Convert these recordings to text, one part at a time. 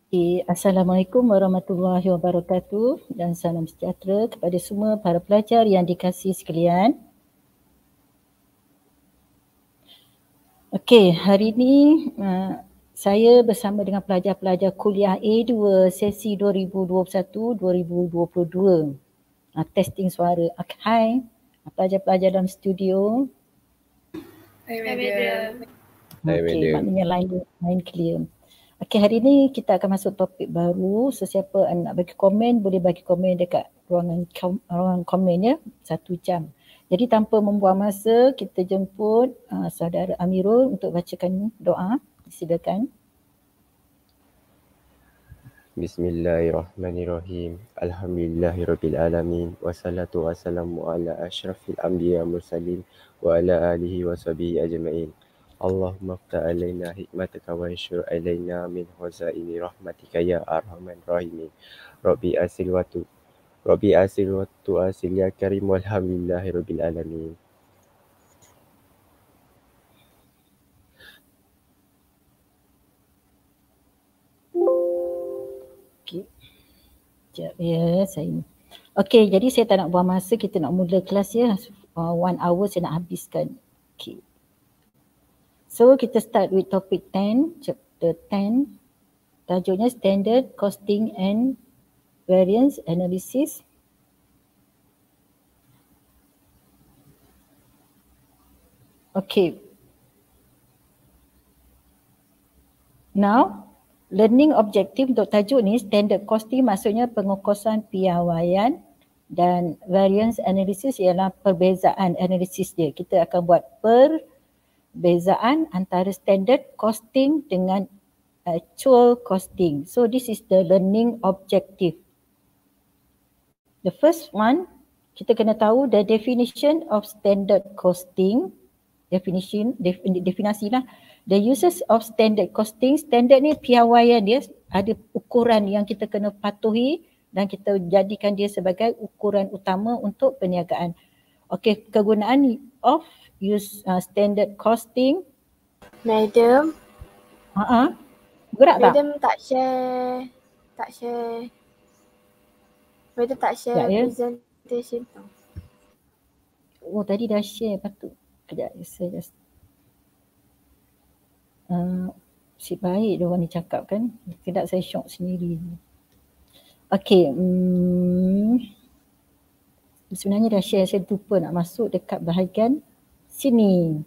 Assalamualaikum warahmatullahi wabarakatuh dan salam sejahtera kepada semua para pelajar yang dikasihi sekalian. Okey, hari ini saya bersama dengan pelajar-pelajar kuliah A2 sesi 2021-2022. Testing suara. Hai pelajar-pelajar dalam studio. Hai madam. Okey, maknanya line clear. Okey, hari ini kita akan masuk topik baru. Sesiapa nak bagi komen, boleh bagi komen dekat ruangan komen ya, 1 jam. Jadi tanpa membuang masa, kita jemput saudara Amirul untuk bacakan doa. Silakan. Bismillahirrahmanirrahim. Alhamdulillahirrabbilalamin. Wassalatu wassalamu ala asyrafil anbiya mursalin wa ala alihi wa sahbihi ajma'in. Allahumma ftah alaina hikmataka wa ansyur alaina min khazaini rahmatika ya arhamar rahimin. Rabbi asil wa asil ya karim walhamdulillahirabbil alamin. Okey. Sekejap ya, saya. Okey, jadi saya tak nak buang masa, kita nak mula kelas ya. 1 hour saya nak habiskan. Okey. So kita start with topic 10, chapter 10. Tajuknya Standard Costing and Variance Analysis. Okay. Now, learning objective untuk tajuk ni, standard costing maksudnya pengukusan piawaian dan variance analysis ialah perbezaan analisis dia. Kita akan buat perbezaan antara standard costing dengan actual costing. So this is the learning objective. The first one, kita kena tahu the definition of standard costing. Definasi lah. The uses of standard costing. Standard ni piawaian dia, ada ukuran yang kita kena patuhi dan kita jadikan dia sebagai ukuran utama untuk perniagaan. Okey, kegunaan of use standard costing. Madam. Gerak tak? Madam tak share. Madam tak share presentation tu. Oh, tadi dah share patut. Kejap, saya just si baik dia orang ni cakap kan. Tidak, saya syok sendiri. Okey, sebenarnya dah share, saya lupa nak masuk dekat bahagian sini.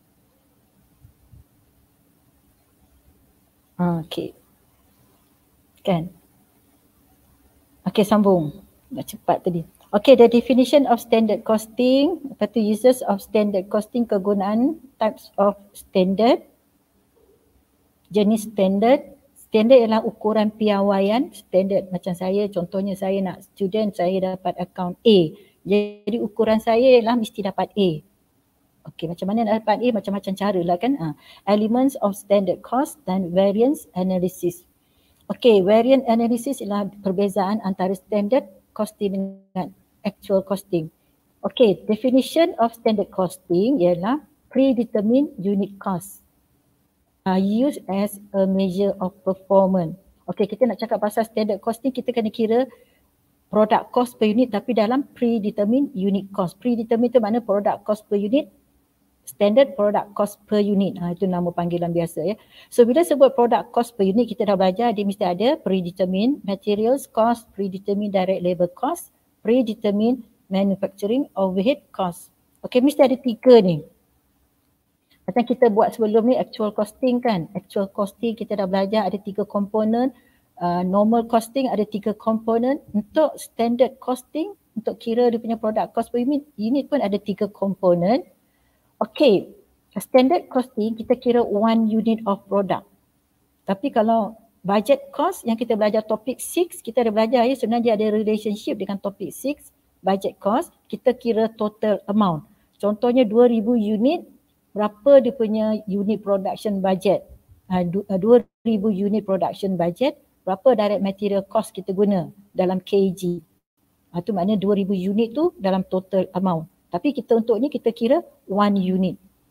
Okey. Kan? Okey, sambung. Nak cepat tadi. Okay, the definition of standard costing, lepas tu uses of standard costing, kegunaan, types of standard, jenis standard. Standard ialah ukuran piawaian. Standard macam saya, contohnya saya nak student, saya dapat account A. Jadi ukuran saya ialah mesti dapat A. Okay, macam mana nak dapat A? Macam-macam cara lah kan. Elements of standard cost dan variance analysis. Okay, variance analysis ialah perbezaan antara standard costing dengan actual costing. Okay, definition of standard costing ialah predetermined unit cost used as a measure of performance. Okay, kita nak cakap pasal standard costing, kita kena kira product cost per unit tapi dalam predetermined unit cost. Predetermined tu makna product cost per unit, standard product cost per unit. Itu nama panggilan biasa ya. So bila sebut product cost per unit, kita dah belajar dia mesti ada predetermined materials cost, predetermined direct labor cost, predetermined manufacturing overhead cost. Okay, mesti ada 3 ni. Macam kita buat sebelum ni actual costing kan. Actual costing kita dah belajar ada 3 komponen. Normal costing ada 3 komponen. Untuk standard costing, untuk kira dia punya product cost per unit pun ada 3 komponen. Okay, standard costing kita kira 1 unit of product. Tapi kalau budget cost yang kita belajar topik 6, kita ada belajar ya, sebenarnya ada relationship dengan topik 6, budget cost, kita kira total amount. Contohnya 2000 unit, berapa dia punya unit production budget. 2000 unit production budget, berapa direct material cost kita guna dalam kg. Itu maknanya 2000 unit tu dalam total amount. Tapi kita untuk ni kita kira 1 unit.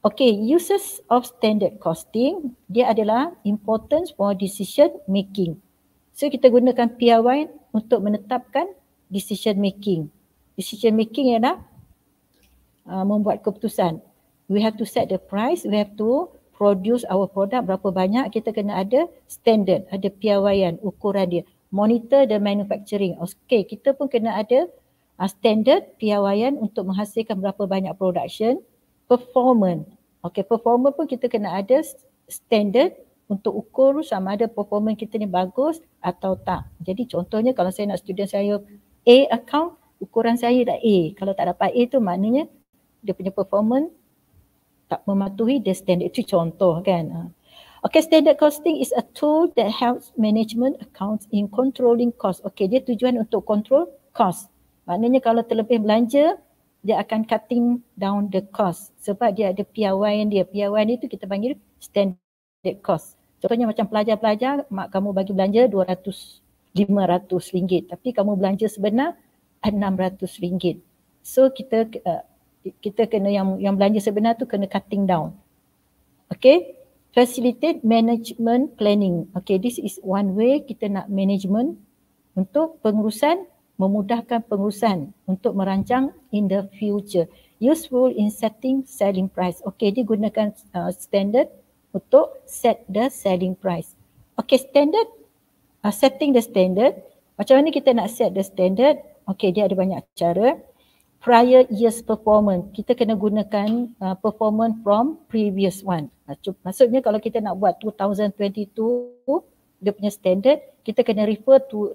Okay, uses of standard costing, dia adalah important for decision making. So kita gunakan PRY untuk menetapkan decision making. Decision making ialah membuat keputusan. We have to set the price, we have to produce our product berapa banyak, kita kena ada standard, ada piawaian, ukuran dia. Monitor the manufacturing. Okay, kita pun kena ada standard piawaian untuk menghasilkan berapa banyak production. Performance. Okay, performance pun kita kena ada standard untuk ukur sama ada performance kita ni bagus atau tak. Jadi contohnya kalau saya nak student saya A account, ukuran saya dah A. Kalau tak dapat A tu maknanya dia punya performance tak mematuhi the standard. Itu contoh kan. Okay, standard costing is a tool that helps management accounts in controlling cost. Okay, dia tujuan untuk control cost. Maknanya kalau terlebih belanja, dia akan cutting down the cost sebab dia ada piawaian dia. Piawaian itu kita panggil standard cost. Contohnya macam pelajar-pelajar, mak kamu bagi belanja 200, 500 ringgit tapi kamu belanja sebenar 600 ringgit. So kita kena yang belanja sebenar tu kena cutting down. Okay, facilitate management planning. Okay, this is one way kita nak management untuk pengurusan, memudahkan pengurusan untuk merancang in the future. Useful in setting selling price. Okay, dia gunakan standard untuk set the selling price. Okay, standard, setting the standard. Macam mana kita nak set the standard? Okay, dia ada banyak cara. Prior year's performance. Kita kena gunakan performance from previous one. Maksudnya kalau kita nak buat 2022, dia punya standard, kita kena refer to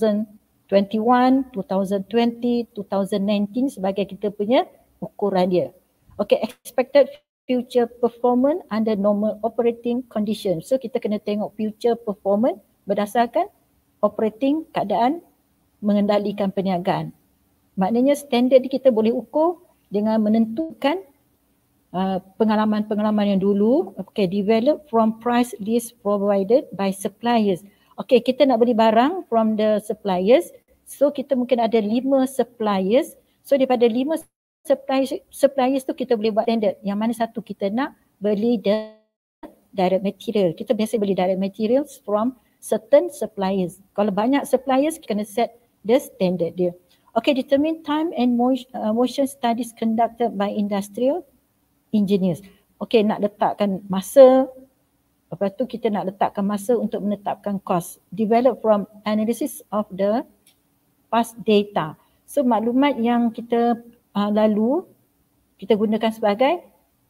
2021, 2020, 2019 sebagai kita punya ukuran dia. Okay, expected future performance under normal operating condition. So kita kena tengok future performance berdasarkan operating keadaan mengendalikan perniagaan. Maknanya standard ni kita boleh ukur dengan menentukan pengalaman-pengalaman yang dulu. Okay, develop from price list provided by suppliers. Okay, kita nak beli barang from the suppliers. So kita mungkin ada 5 suppliers. So daripada 5 suppliers tu kita boleh buat standard. Yang mana satu kita nak beli the direct material. Kita biasa beli direct materials from certain suppliers. Kalau banyak suppliers, kita kena set the standard dia. Okay, determine time and motion studies conducted by industrial engineers. Okay, nak letakkan masa. Lepas tu kita nak letakkan masa untuk menetapkan cost. Develop from analysis of the past data. So maklumat yang kita lalu kita gunakan sebagai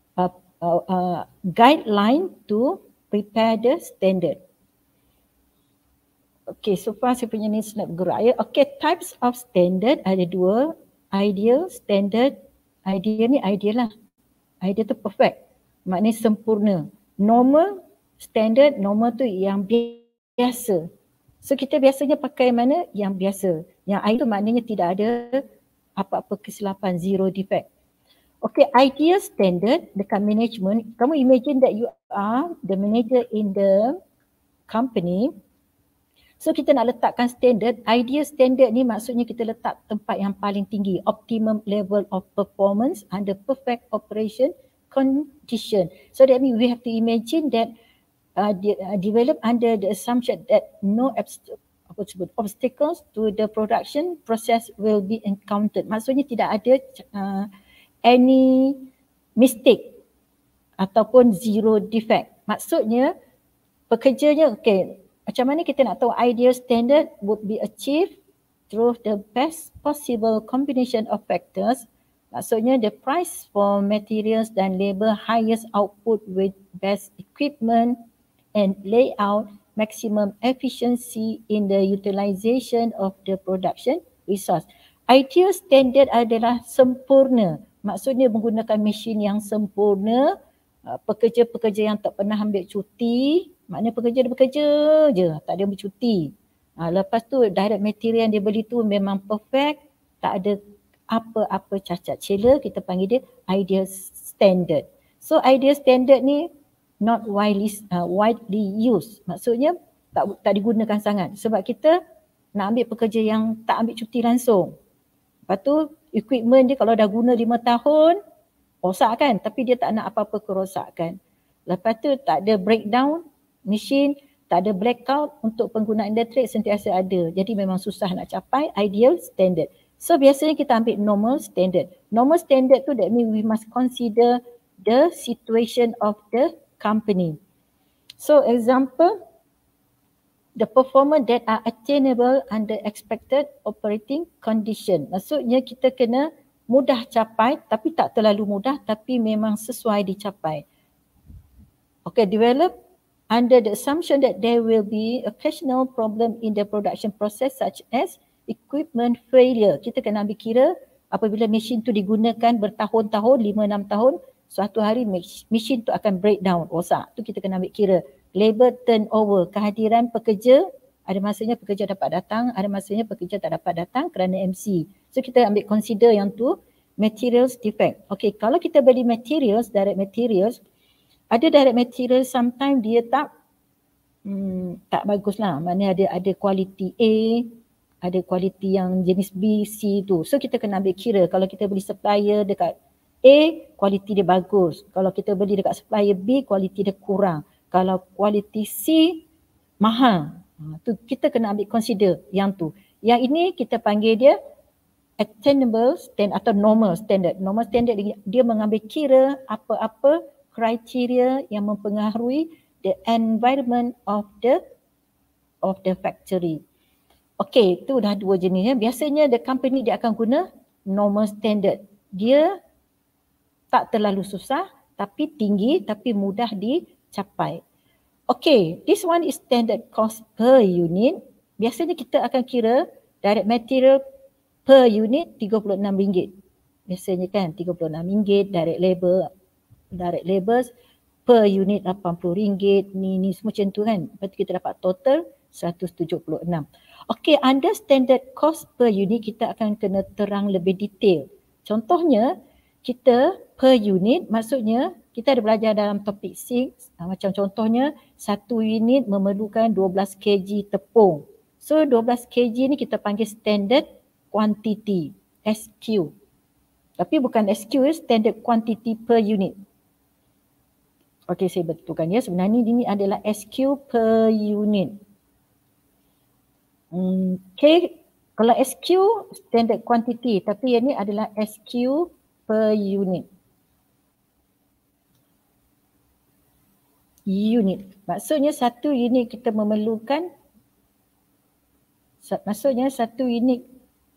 guideline to prepare the standard. Okay, so far saya punya ni snap gerak ya. Okay, types of standard ada 2. Ideal, standard. Ideal ni ideal lah. Ideal tu perfect. Maknanya sempurna. Normal, standard, normal tu yang biasa. So kita biasanya pakai mana? Yang biasa. Yang ideal tu maknanya tidak ada apa-apa kesilapan, zero defect. Okay, ideal standard dekat management. Kamu imagine that you are the manager in the company. So kita nak letakkan standard, ideal standard ni maksudnya kita letak tempat yang paling tinggi, optimum level of performance under perfect operation condition. So that means we have to imagine that develop under the assumption that no obstacles to the production process will be encountered. Maksudnya tidak ada any mistake ataupun zero defect. Maksudnya pekerjanya, okay, macam mana kita nak tahu ideal standard would be achieved through the best possible combination of factors. Maksudnya the price for materials dan labor, highest output with best equipment and layout, maximum efficiency in the utilization of the production resource. Ideal standard adalah sempurna. Maksudnya menggunakan mesin yang sempurna, pekerja-pekerja yang tak pernah ambil cuti. Maknanya pekerja dia bekerja je, tak ada bercuti. Lepas tu direct material yang dia beli tu memang perfect, tak ada apa-apa cacat cela, kita panggil dia ideal standard. So ideal standard ni not widely used. Maksudnya tak digunakan sangat sebab kita nak ambil pekerja yang tak ambil cuti langsung. Lepas tu equipment dia kalau dah guna 5 tahun, rosak kan, tapi dia tak nak apa-apa kerosakan. Lepas tu tak ada breakdown mesin, tak ada blackout untuk penggunaan elektrik sentiasa ada. Jadi memang susah nak capai ideal standard. So biasanya kita ambil normal standard. Normal standard tu that means we must consider the situation of the company. So example, the performance that are attainable under expected operating condition. Maksudnya kita kena mudah capai tapi tak terlalu mudah, tapi memang sesuai dicapai. Okay, develop under the assumption that there will be occasional problem in the production process such as equipment failure. Kita kena ambil kira apabila mesin tu digunakan bertahun-tahun, 5-6 tahun, suatu hari mesin tu akan breakdown, rosak. Tu kita kena ambil kira. Labor turnover, kehadiran pekerja, ada masanya pekerja dapat datang, ada masanya pekerja tak dapat datang kerana MC. So kita ambil consider yang tu. Materials defect. Okay, kalau kita beli materials, direct materials, ada direct material sometimes dia tak bagus lah. Maknanya ada kualiti A, ada kualiti yang jenis B, C tu. So kita kena ambil kira kalau kita beli supplier dekat A, kualiti dia bagus. Kalau kita beli dekat supplier B, kualiti dia kurang. Kalau kualiti C, mahal. Tu kita kena ambil consider yang tu. Yang ini kita panggil dia attainable standard atau normal standard. Normal standard dia mengambil kira apa-apa kriteria yang mempengaruhi the environment of the factory. Okay, tu dah dua jenis. Biasanya the company dia akan guna normal standard. Dia tak terlalu susah tapi tinggi tapi mudah dicapai. Okay, this one is standard cost per unit. Biasanya kita akan kira direct material per unit RM36. Biasanya kan RM36, direct labors per unit RM80, ni semua macam tu kan. Lepas tu kita dapat total 176. Okey, under standard cost per unit kita akan kena terang lebih detail. Contohnya kita per unit, maksudnya kita ada belajar dalam topik 6, macam contohnya satu unit memerlukan 12 kg tepung. So 12 kg ni kita panggil standard quantity, SQ. Tapi bukan SQ, standard quantity per unit. Okey, saya betulkan ya. Sebenarnya ini adalah SQ per unit. Okey, kalau SQ standard quantity, tapi yang ini adalah SQ per unit. Unit. Maksudnya satu unit kita memerlukan, maksudnya satu unit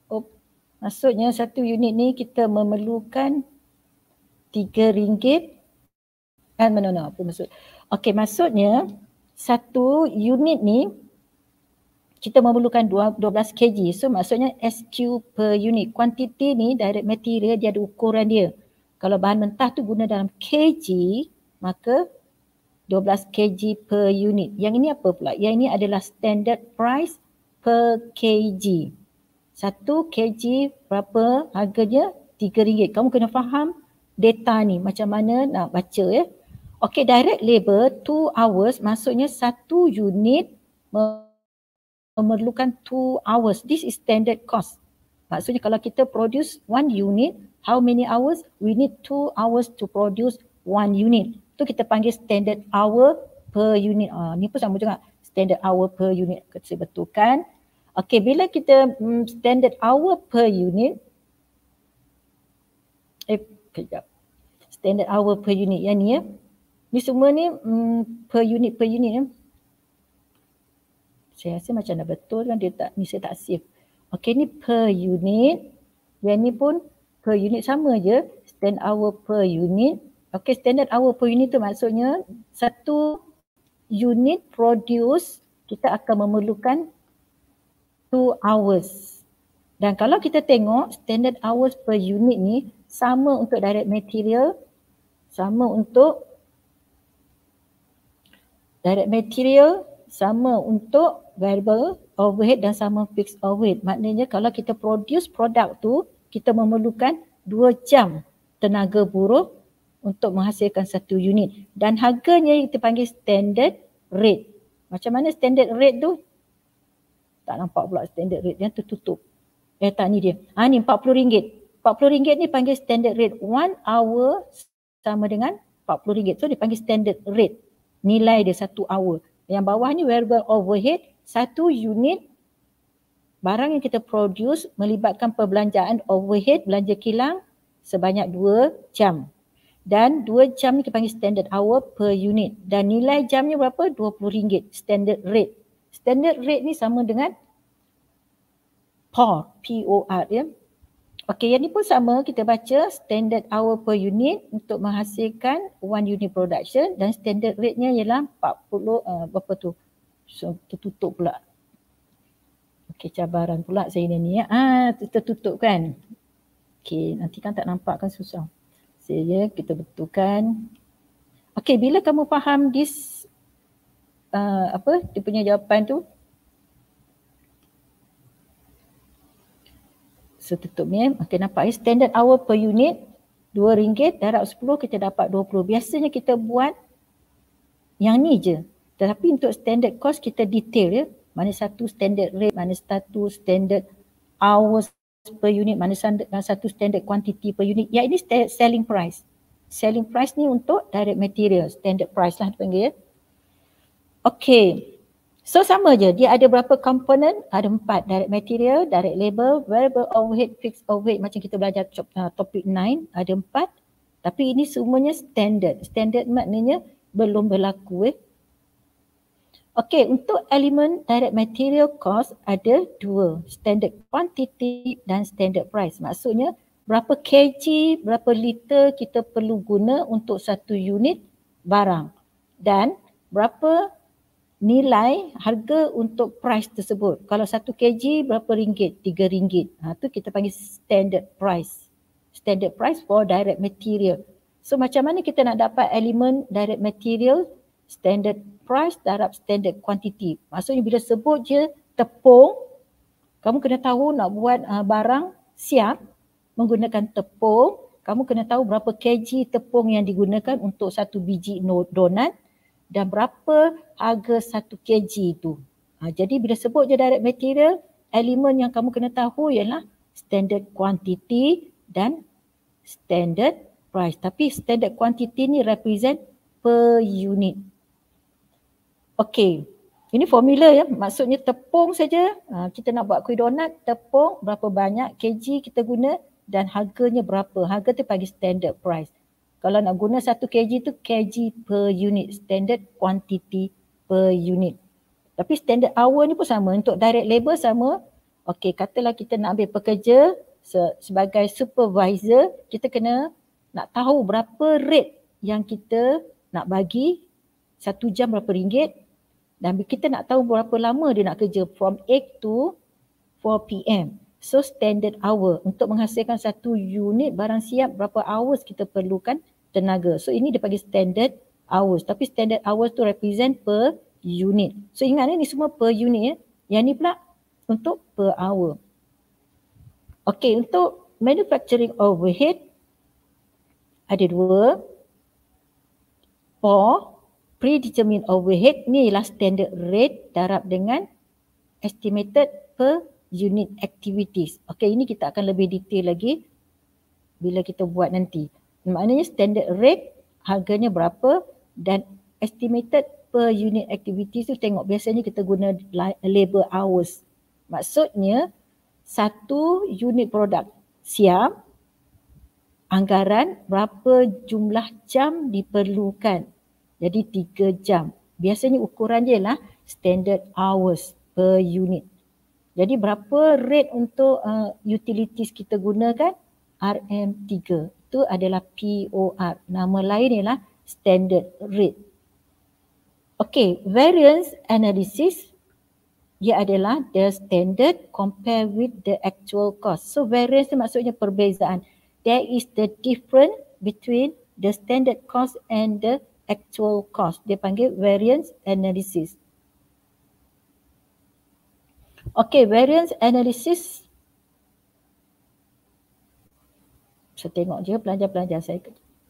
ni kita memerlukan RM3. Apa maksud? Okey, maksudnya satu unit ni kita memerlukan 12 kg. So maksudnya SQ per unit. Quantity ni direct material dia ada ukuran dia. Kalau bahan mentah tu guna dalam kg, maka 12 kg per unit. Yang ini apa pula? Yang ini adalah standard price per kg. 1 kg berapa harganya? RM3. Kamu kena faham data ni macam mana nak baca ya. Okey, direct labor 2 hours maksudnya satu unit memerlukan 2 hours. This is standard cost. Maksudnya kalau kita produce 1 unit, how many hours? We need 2 hours to produce 1 unit. Tu kita panggil standard hour per unit. Ni pun sama juga, standard hour per unit. Saya betulkan. Okey, bila kita standard hour per unit, kejap. Standard hour per unit yang ni ya. Ni semua ni per unit ya. Saya rasa macam dah betul kan, dia tak, ni saya tak save. Okey, ni per unit. Yang ni pun per unit sama je. Standard hour per unit. Okey, standard hour per unit tu maksudnya satu unit produce kita akan memerlukan 2 hours. Dan kalau kita tengok standard hours per unit ni sama untuk direct material, sama untuk variable overhead dan sama fixed overhead. Maknanya kalau kita produce produk tu, kita memerlukan 2 jam tenaga buruh untuk menghasilkan satu unit. Dan harganya kita panggil standard rate. Macam mana standard rate tu? Tak nampak pula standard rate, yang tertutup. Tak, ni dia. Ni RM40. RM40 ni panggil standard rate. 1 hour sama dengan RM40. So dia panggil standard rate. Nilai dia 1 hour. Yang bawah ni variable overhead, 1 unit barang yang kita produce melibatkan perbelanjaan overhead, belanja kilang sebanyak 2 jam. Dan 2 jam ni kita panggil standard hour per unit. Dan nilai jamnya berapa? RM20 standard rate. Standard rate ni sama dengan POR, P-O-R ya. Okey, yang ni pun sama, kita baca standard hour per unit untuk menghasilkan 1 unit production dan standard rate-nya ialah 40 berapa tu? So, tertutup pula. Okey, cabaran pula saya ni ya. Tertutup kan. Okey, nanti kan tak nampak kan susah. Kita betulkan. Okey, bila kamu faham this dia punya jawapan tu, so tutup ni. Okey, nampak ya, standard hour per unit RM2, darab 10 kita dapat 20. Biasanya kita buat yang ni je. Tetapi untuk standard cost kita detail ya. Mana satu standard rate, mana satu standard hours per unit, mana satu standard quantity per unit. Ya, ini selling price. Selling price ni untuk direct material, standard price lah dipanggil ya. Okey. So sama je, dia ada berapa komponen? Ada 4, direct material, direct labor, variable overhead, fixed overhead, macam kita belajar topik 9, ada 4. Tapi ini semuanya standard. Standard maknanya belum berlaku Okey, untuk elemen direct material cost ada 2, standard quantity dan standard price. Maksudnya berapa kg, berapa liter kita perlu guna untuk satu unit barang dan berapa nilai harga untuk price tersebut. Kalau 1 kg berapa ringgit? RM3. Tu kita panggil standard price. Standard price for direct material. So macam mana kita nak dapat elemen direct material? Standard price darab standard quantity. Maksudnya bila sebut je tepung, kamu kena tahu nak buat barang siap menggunakan tepung, kamu kena tahu berapa kg tepung yang digunakan untuk satu biji donat dan berapa harga 1 kg tu. Jadi bila sebut je direct material, elemen yang kamu kena tahu ialah standard quantity dan standard price. Tapi standard quantity ni represent per unit. Okey, ini formula ya, maksudnya tepung saja. Kita nak buat kuih donat, tepung berapa banyak kg kita guna dan harganya berapa. Harga tu panggil standard price. Kalau nak guna 1 kg tu kg per unit, standard quantity per unit. Tapi standard hour ni pun sama, untuk direct labor sama. Okey, katalah kita nak ambil pekerja sebagai supervisor, kita kena nak tahu berapa rate yang kita nak bagi, 1 jam berapa ringgit. Dan kita nak tahu berapa lama dia nak kerja, from 8 to 4 PM. So standard hour untuk menghasilkan 1 unit barang siap, berapa hours kita perlukan tenaga. So ini dipanggil standard hours. Tapi standard hours tu represent per unit. So ingat ni semua per unit ya. Yang ni pula untuk per hour. Okey, untuk manufacturing overhead ada 2. For predetermined overhead ni ialah standard rate darab dengan estimated per unit activities. Okey, ini kita akan lebih detail lagi bila kita buat nanti. Maknanya standard rate harganya berapa dan estimated per unit activities tu tengok biasanya kita guna labor hours. Maksudnya 1 unit produk siap, anggaran berapa jumlah jam diperlukan. Jadi 3 jam. Biasanya ukuran dia lah standard hours per unit. Jadi berapa rate untuk utilities kita gunakan? RM3. Itu adalah POR. Nama lain ialah standard rate. Okay, variance analysis ia adalah the standard compare with the actual cost. So variance itu maksudnya perbezaan. There is the difference between the standard cost and the actual cost. Dia panggil variance analysis. Okay, variance analysis. Saya tengok je pelajar-pelajar saya.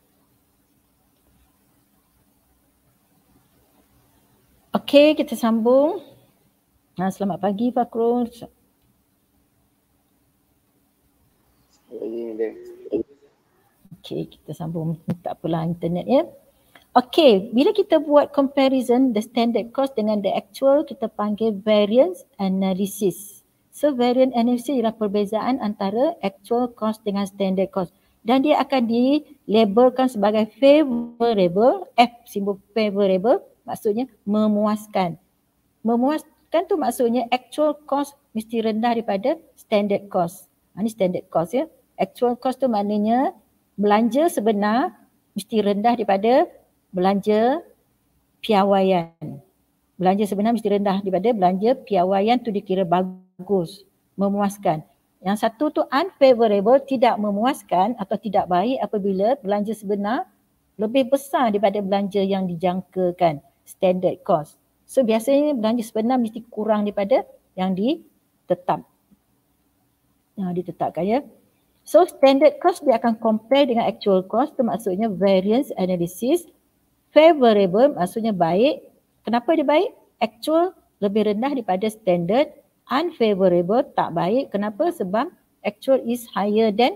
Okay, kita sambung. Selamat pagi Fakrul. Okay, kita sambung. Tak apalah internet ya. Okay, bila kita buat comparison the standard cost dengan the actual, kita panggil variance analysis. So variance analysis ialah perbezaan antara actual cost dengan standard cost. Dan dia akan dilabelkan sebagai favorable, F simbol favorable, maksudnya memuaskan. Memuaskan tu maksudnya actual cost mesti rendah daripada standard cost. Ini standard cost ya. Actual cost tu maknanya belanja sebenar mesti rendah daripada belanja piawaian. Belanja sebenar mesti rendah daripada belanja piawaian, tu dikira bagus, memuaskan. Yang satu tu unfavorable, tidak memuaskan atau tidak baik apabila belanja sebenar lebih besar daripada belanja yang dijangkakan, standard cost. So biasanya belanja sebenar mesti kurang daripada yang ditetapkan ya. So standard cost dia akan compare dengan actual cost, tu maksudnya variance analysis. Favorable maksudnya baik. Kenapa dia baik? Actual lebih rendah daripada standard. Unfavorable tak baik. Kenapa? Sebab actual is higher than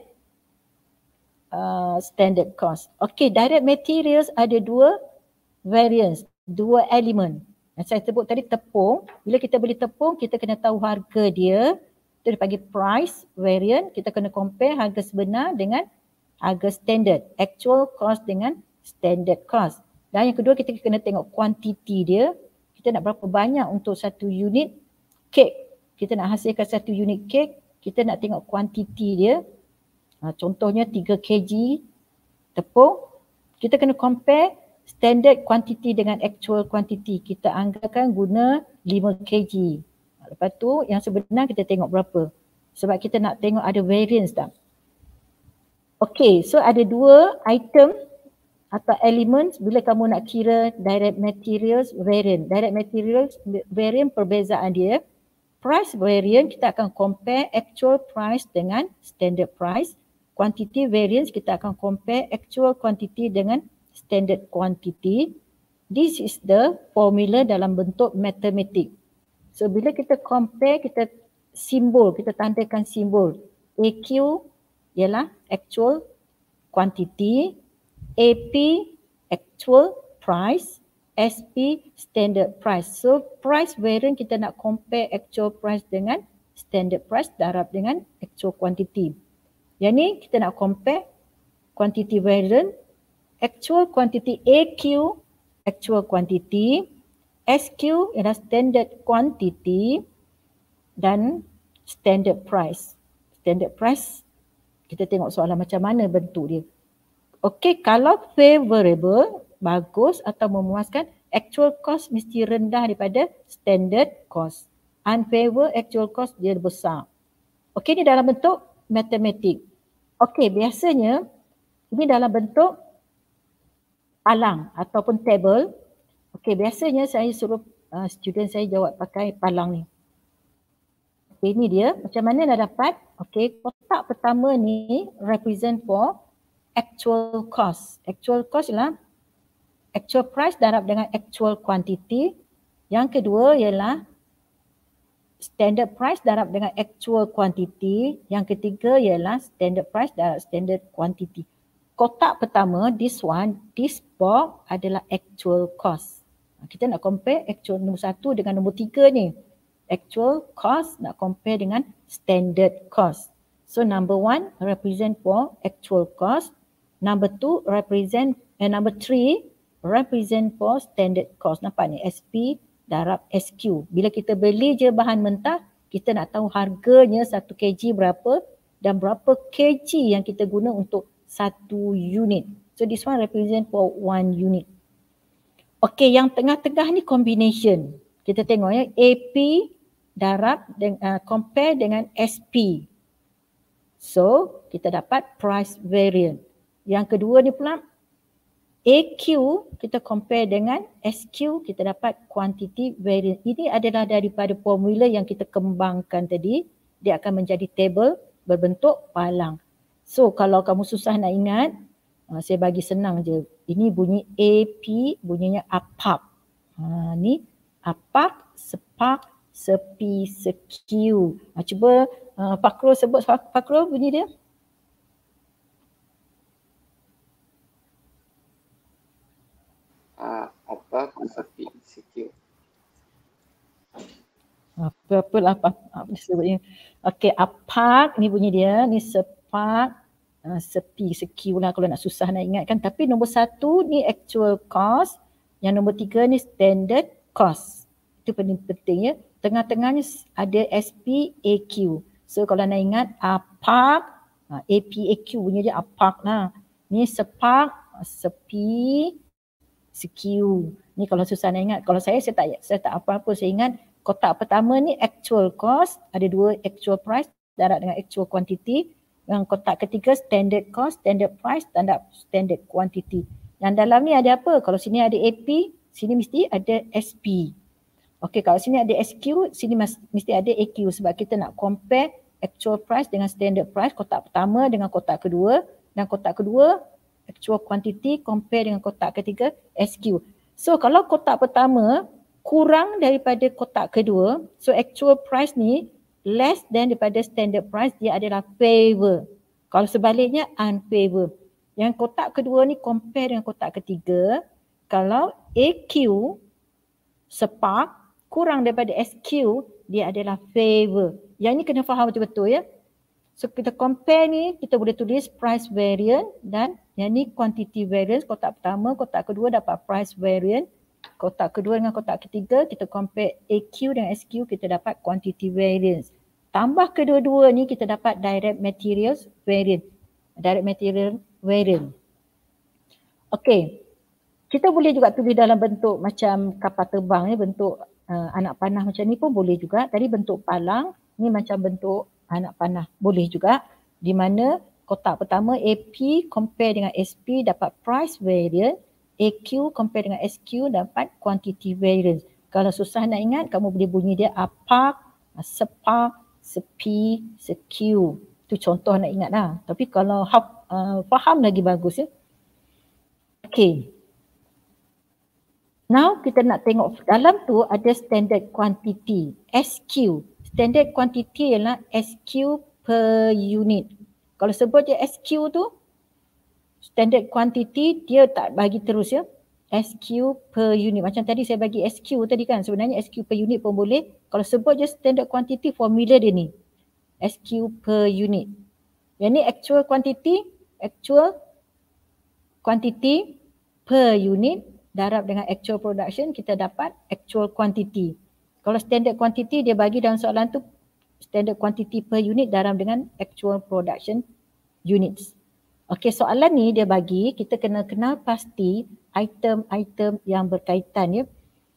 standard cost. Okay, direct materials ada dua variance, dua elemen. Yang saya sebut tadi tepung. Bila kita beli tepung, kita kena tahu harga dia. Itu dipanggil price variant. Kita kena compare harga sebenar dengan harga standard. Actual cost dengan standard cost. Dan yang kedua, kita kena tengok kuantiti dia. Kita nak berapa banyak untuk satu unit kek. Kita nak hasilkan satu unit kek, kita nak tengok kuantiti dia. Contohnya 3 kg tepung. Kita kena compare standard quantity dengan actual quantity. Kita anggapkan guna 5 kg. Lepas tu yang sebenar kita tengok berapa. Sebab kita nak tengok ada variance tak. Okay, so ada dua item atau elements bila kamu nak kira direct materials variant. Direct materials variant perbezaan dia. Price variant kita akan compare actual price dengan standard price. Quantity variance kita akan compare actual quantity dengan standard quantity. This is the formula dalam bentuk matematik. So bila kita compare, kita simbol, kita tandakan simbol. AQ ialah actual quantity, AP actual price, SP standard price. So price variant kita nak compare actual price dengan standard price darab dengan actual quantity. Yang ni kita nak compare quantity variant, actual quantity AQ, actual quantity, SQ ialah standard quantity dan standard price. Standard price kita tengok soalan macam mana bentuk dia. Okey, kalau favorable, bagus atau memuaskan, actual cost mesti rendah daripada standard cost. Unfavorable, actual cost dia besar. Okey, ni dalam bentuk matematik. Okey, biasanya ini dalam bentuk palang ataupun table. Okey, biasanya saya suruh student saya jawab pakai palang ni. Okey, ini dia. Macam mana nak dapat? Okey, kotak pertama ni represent for actual cost. Actual cost ialah actual price darab dengan actual quantity. Yang kedua ialah standard price darab dengan actual quantity. Yang ketiga ialah standard price darab standard quantity. Kotak pertama, this one, this box adalah actual cost. Kita nak compare actual nombor 1 dengan nombor 3 ni. Actual cost nak compare dengan standard cost. So number 1 represent for actual cost. Number 2 represent, number 3 represent for standard cost. Nampak ni, SP darab SQ. Bila kita beli je bahan mentah, kita nak tahu harganya 1 kg berapa dan berapa kg yang kita guna untuk 1 unit. So this one represent for 1 unit. Okey, yang tengah-tengah ni combination. Kita tengok ya, AP darab compare dengan SP. So kita dapat price variant. Yang kedua ni pula AQ kita compare dengan SQ, kita dapat quantity variant. Ini adalah daripada formula yang kita kembangkan tadi. Dia akan menjadi table berbentuk palang. So kalau kamu susah nak ingat, saya bagi senang je. Ini bunyi AP, bunyinya apak. Ni apak, sepak, sepi, sekiu. Cuba Fakrul sebut, Fakrul bunyi dia. Apa lah disebutnya. Okey, APAC ni bunyi dia, ni sepak, sekiu lah kalau nak susah nak ingatkan. Tapi nombor 1 ni actual cost, yang nombor 3 ni standard cost. Itu penting ya. Tengah-tengahnya ada SPAQ. So kalau nak ingat APAC, APAQ bunyi dia APAC lah. Ni sepak, sepi, sekiu. Ni kalau susah nak ingat. Kalau saya tak apa-apa, saya ingat kotak pertama ni actual cost, ada 2 actual price darab dengan actual quantity. Yang kotak ketiga standard cost, standard price, standard quantity. Yang dalam ni ada apa? Kalau sini ada AP, sini mesti ada SP. Okey, kalau sini ada SQ, sini mesti ada AQ sebab kita nak compare actual price dengan standard price, kotak pertama dengan kotak kedua, dan kotak kedua actual quantity compare dengan kotak ketiga SQ. So kalau kotak pertama kurang daripada kotak kedua, so actual price ni less than daripada standard price, dia adalah favor. Kalau sebaliknya unfavor. Yang kotak kedua ni compare dengan kotak ketiga, kalau AQ sepak kurang daripada SQ, dia adalah favor. Yang ni kena faham betul-betul ya. So kita compare ni, kita boleh tulis price variance, dan yang ni quantity variance. Kotak pertama, kotak kedua dapat price variance. Kotak kedua dengan kotak ketiga, kita compare AQ dengan SQ, kita dapat quantity variance. Tambah kedua-dua ni, kita dapat direct materials variance. Direct material variance. Okey, kita boleh juga tulis dalam bentuk macam kapal terbang ni, bentuk anak panah macam ni pun boleh juga. Tadi bentuk palang, ni macam bentuk anak panah. Boleh juga, di mana kotak pertama AP compare dengan SP dapat price variance. AQ compare dengan SQ dapat quantity variance. Kalau susah nak ingat, kamu boleh bunyi dia APAC, sepak, sepi, sekiu. Itu contoh nak ingat lah. Tapi kalau faham lagi bagus ya. Okay. Now kita nak tengok dalam tu ada standard quantity, SQ. Standard quantity ialah SQ per unit. Kalau sebut je SQ tu, standard quantity dia tak bagi terus ya. SQ per unit. Macam tadi saya bagi SQ tadi kan. Sebenarnya SQ per unit pun boleh. Kalau sebut je standard quantity, formula dia ni. SQ per unit. Yang ni actual quantity per unit darab dengan actual production, kita dapat actual quantity. Kalau standard quantity dia bagi dalam soalan tu standard quantity per unit darab dengan actual production units. Okey, soalan ni dia bagi kita kena kenal pasti item-item yang berkaitan ya.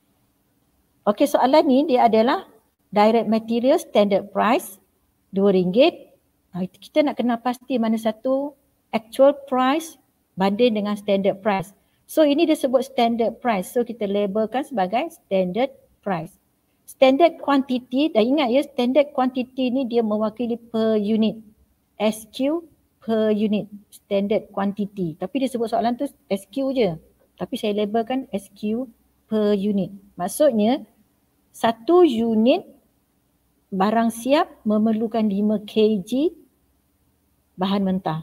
Okey, soalan ni dia adalah direct material standard price RM2. Kita nak kenal pasti mana satu actual price banding dengan standard price. So ini dia sebut standard price. So kita labelkan sebagai standard price. Standard quantity, dah ingat ya, standard quantity ni dia mewakili per unit. SQ per unit, standard quantity. Tapi dia sebut soalan tu SQ je. Tapi saya labelkan SQ per unit. Maksudnya, satu unit barang siap memerlukan 5 kg bahan mentah.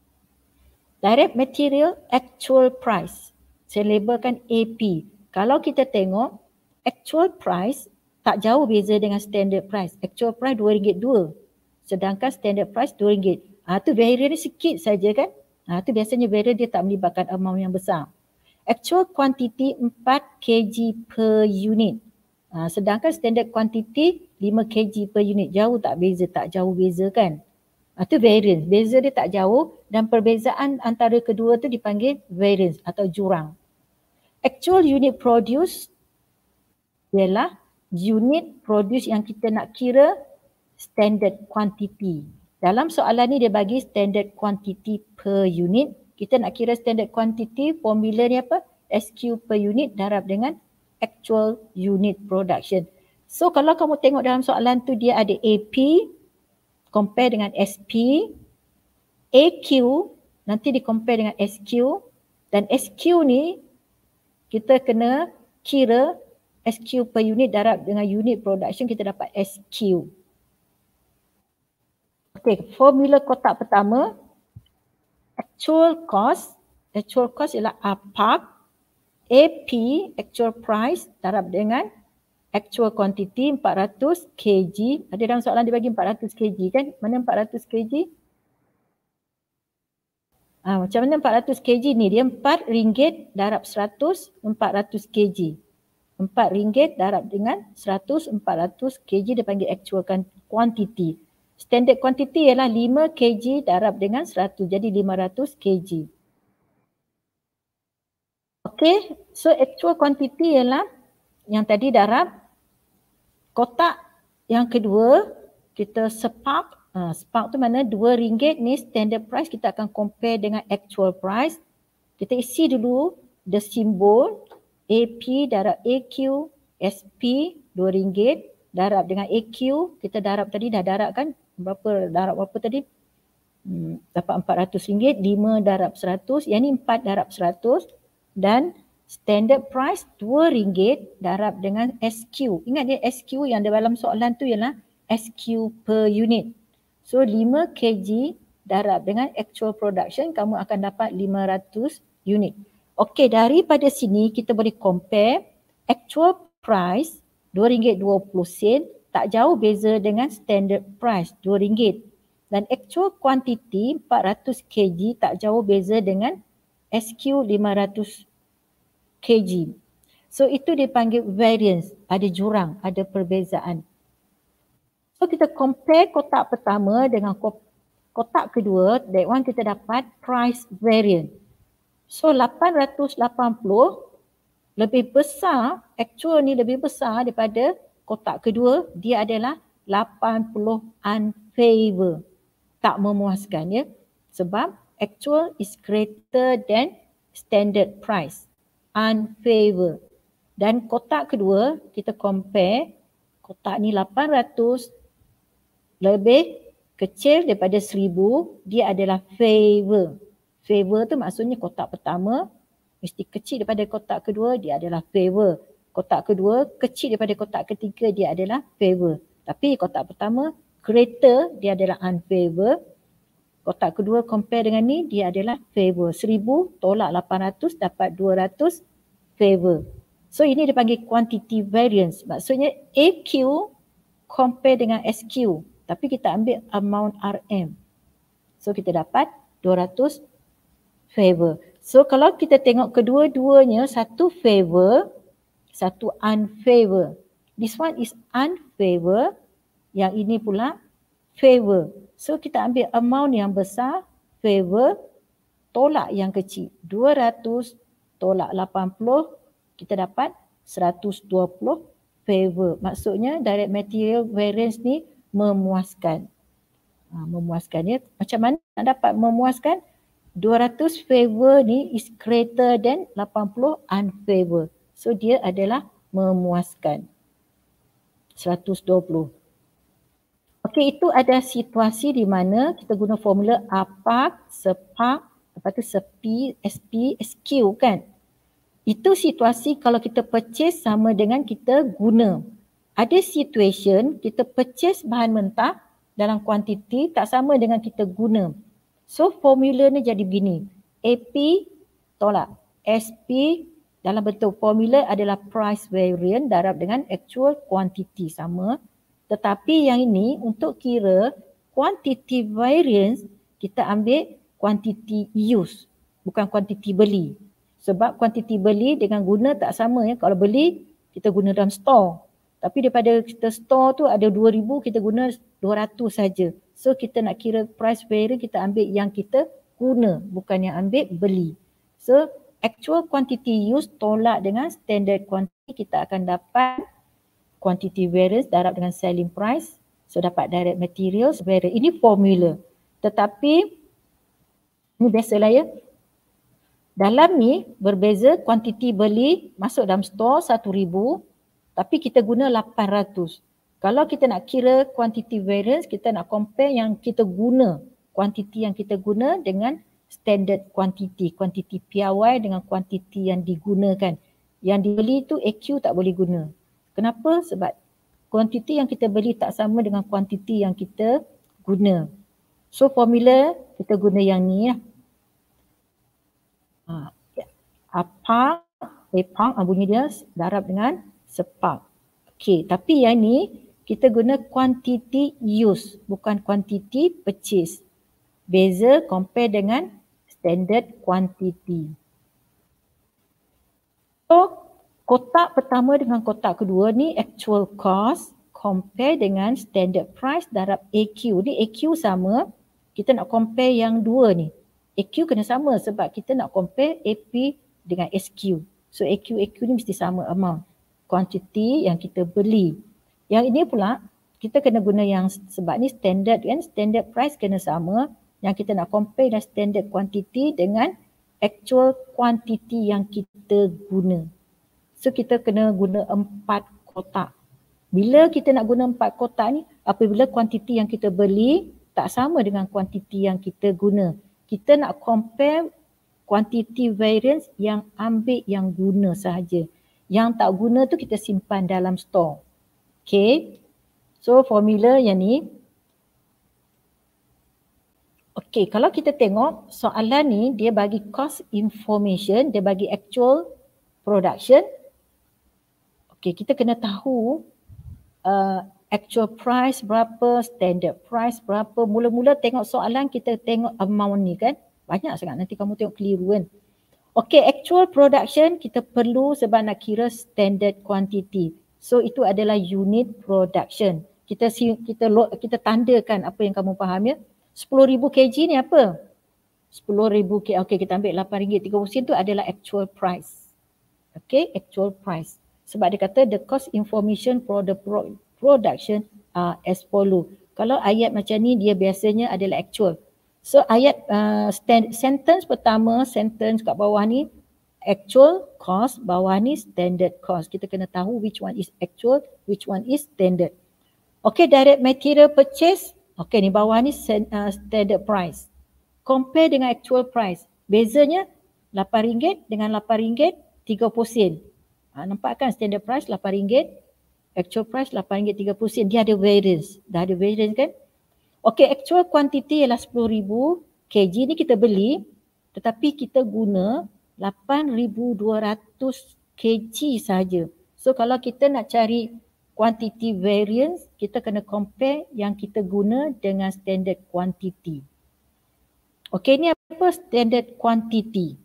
Direct material actual price. Saya labelkan AP. Kalau kita tengok, actual price tak jauh beza dengan standard price. Actual price RM2. Sedangkan standard price RM2. Tu variance sikit saja kan. Tu biasanya variance dia tak melibatkan amount yang besar. Actual quantity 4 kg per unit. Sedangkan standard quantity 5 kg per unit. Jauh tak beza? Tak jauh beza kan. Itu variance. Beza dia tak jauh dan perbezaan antara kedua tu dipanggil variance atau jurang. Actual unit produce ialah unit produce yang kita nak kira standard quantity. Dalam soalan ni dia bagi standard quantity per unit. Kita nak kira standard quantity, formula ni apa? SQ per unit darab dengan actual unit production. So kalau kamu tengok dalam soalan tu dia ada AP compare dengan SP, AQ nanti di compare dengan SQ, dan SQ ni kita kena kira SQ per unit darab dengan unit production, kita dapat SQ. Okey, formula kotak pertama, actual cost ialah APAC, AP, actual price, darab dengan actual quantity 400 kg. Ada dalam soalan dia bagi 400 kg kan? Mana 400 kg? Macam mana 400 kg ni? Dia RM4 darab 100, 400 kg. RM4 darab dengan 100, 400 kg dia panggil actual quantity. Standard quantity ialah 5 kg darab dengan 100, jadi 500 kg. Okay, so actual quantity ialah yang tadi darab kotak yang kedua kita spark. Spark tu mana RM2 ni standard price, kita akan compare dengan actual price. Kita isi dulu the symbol AP darab AQ, SP RM2 darab dengan AQ, kita darab tadi dah darab kan, darab berapa tadi? Dapat RM400, 5 darab 100, yang ni 4 darab 100 dan standard price RM2 darab dengan SQ. Ingat dia SQ yang dalam soalan tu ialah SQ per unit. So 5 kg darab dengan actual production, kamu akan dapat 500 unit. Okey, daripada sini kita boleh compare actual price RM2.20 tak jauh beza dengan standard price RM2. Dan actual quantity 400 kg tak jauh beza dengan SQ 500 kg. So itu dipanggil variance, ada jurang, ada perbezaan. So kita compare kotak pertama dengan kotak kedua, that one kita dapat price variance. So 880 lebih besar, actual ni lebih besar daripada kotak kedua, dia adalah 80 unfavor. Tak memuaskan ya, sebab actual is greater than standard price. Unfavor. Dan kotak kedua kita compare, kotak ni 800 lebih kecil daripada 1000, dia adalah favor. Favor tu maksudnya kotak pertama mesti kecil daripada kotak kedua, dia adalah favor. Kotak kedua kecil daripada kotak ketiga, dia adalah favor. Tapi kotak pertama greater, dia adalah unfavor. Kotak kedua compare dengan ni, dia adalah favor. 1000 tolak 800 dapat 200 favor. So ini dipanggil quantity variance. Maksudnya AQ compare dengan SQ. Tapi kita ambil amount RM. So kita dapat 200 favor. So kalau kita tengok kedua-duanya, satu favor, satu unfavor. This one is unfavor, yang ini pula favor. So kita ambil amount yang besar, favor, tolak yang kecil. 200 tolak 80, kita dapat 120 favor. Maksudnya direct material variance ni memuaskan. Memuaskan ya. Macam mana nak dapat memuaskan? 200 favor ni is greater than 80 unfavor. So dia adalah memuaskan. 120. Okey, itu ada situasi di mana kita guna formula APAC, SEPAC, lepas tu SEPI, SP, SQ kan. Itu situasi kalau kita purchase sama dengan kita guna. Ada situation kita purchase bahan mentah dalam kuantiti tak sama dengan kita guna. So formula ni jadi begini. AP tolak SP dalam bentuk formula adalah price variance darab dengan actual quantity sama. Tetapi yang ini untuk kira quantity variance kita ambil quantity use, bukan quantity beli. Sebab quantity beli dengan guna tak sama ya. Kalau beli kita guna dalam store. Tapi daripada kita store tu ada 2000, kita guna 200 saja. So kita nak kira price variance, kita ambil yang kita guna, bukan yang ambil beli. So actual quantity use tolak dengan standard quantity, kita akan dapat quantity variance darab dengan selling price. So dapat direct materials variance. Ini formula. Tetapi ini biasalah ya. Dalam ni berbeza, quantity beli masuk dalam store 1000, tapi kita guna 800. Kalau kita nak kira quantity variance, kita nak compare yang kita guna, quantity yang kita guna dengan standard quantity, quantity piawai dengan quantity yang digunakan. Yang dibeli tu AQ tak boleh guna. Kenapa? Sebab quantity yang kita beli tak sama dengan quantity yang kita guna. So formula kita guna yang ni lah. APAC pound bunyi dia darab dengan sepak. Okey, tapi yang ni kita guna quantity use, bukan quantity purchase. Beza compare dengan standard quantity. So, kotak pertama dengan kotak kedua ni actual cost compare dengan standard price darab AQ. Ni AQ sama, kita nak compare yang dua ni. AQ kena sama sebab kita nak compare AP dengan SQ. So AQ ni mesti sama amount, quantity yang kita beli. Yang ini pula kita kena guna yang sebab ni standard kan, standard price kena sama. Yang kita nak compare dengan standard quantity dengan actual quantity yang kita guna. So kita kena guna 4 kotak. Bila kita nak guna 4 kotak ni, apabila kuantiti yang kita beli tak sama dengan kuantiti yang kita guna. Kita nak compare quantity variance yang ambil yang guna sahaja. Yang tak guna tu kita simpan dalam store. Okay. So formula yang ni. Okay, kalau kita tengok soalan ni dia bagi cost information, dia bagi actual production. Okay, kita kena tahu actual price berapa, standard price berapa. Mula-mula tengok soalan kita tengok amount ni kan. Banyak sangat nanti kamu tengok keliru kan. Okay, actual production kita perlu sebab nak kira standard quantity. So itu adalah unit production. Kita tandakan apa yang kamu faham ya. 10,000 kg ni apa? 10,000 kg. Okay, kita ambil RM8.30 tu adalah actual price. Okay, actual price. Sebab dia kata the cost information for the production are as follow. Kalau ayat macam ni dia biasanya adalah actual. So ayat sentence pertama, sentence kat bawah ni actual cost, bawah ni standard cost. Kita kena tahu which one is actual, which one is standard. Okay, direct material purchase. Okay, ni bawah ni standard price. Compare dengan actual price. Bezanya RM8 dengan RM8.30. Nampak kan standard price RM8, actual price RM8.30. Dia ada variance. Dah ada variance kan? Okay, actual quantity ialah 10,000 kg ni kita beli tetapi kita guna 8,200 kg sahaja. So kalau kita nak cari quantity variance, kita kena compare yang kita guna dengan standard quantity. Okay, ni apa standard quantity?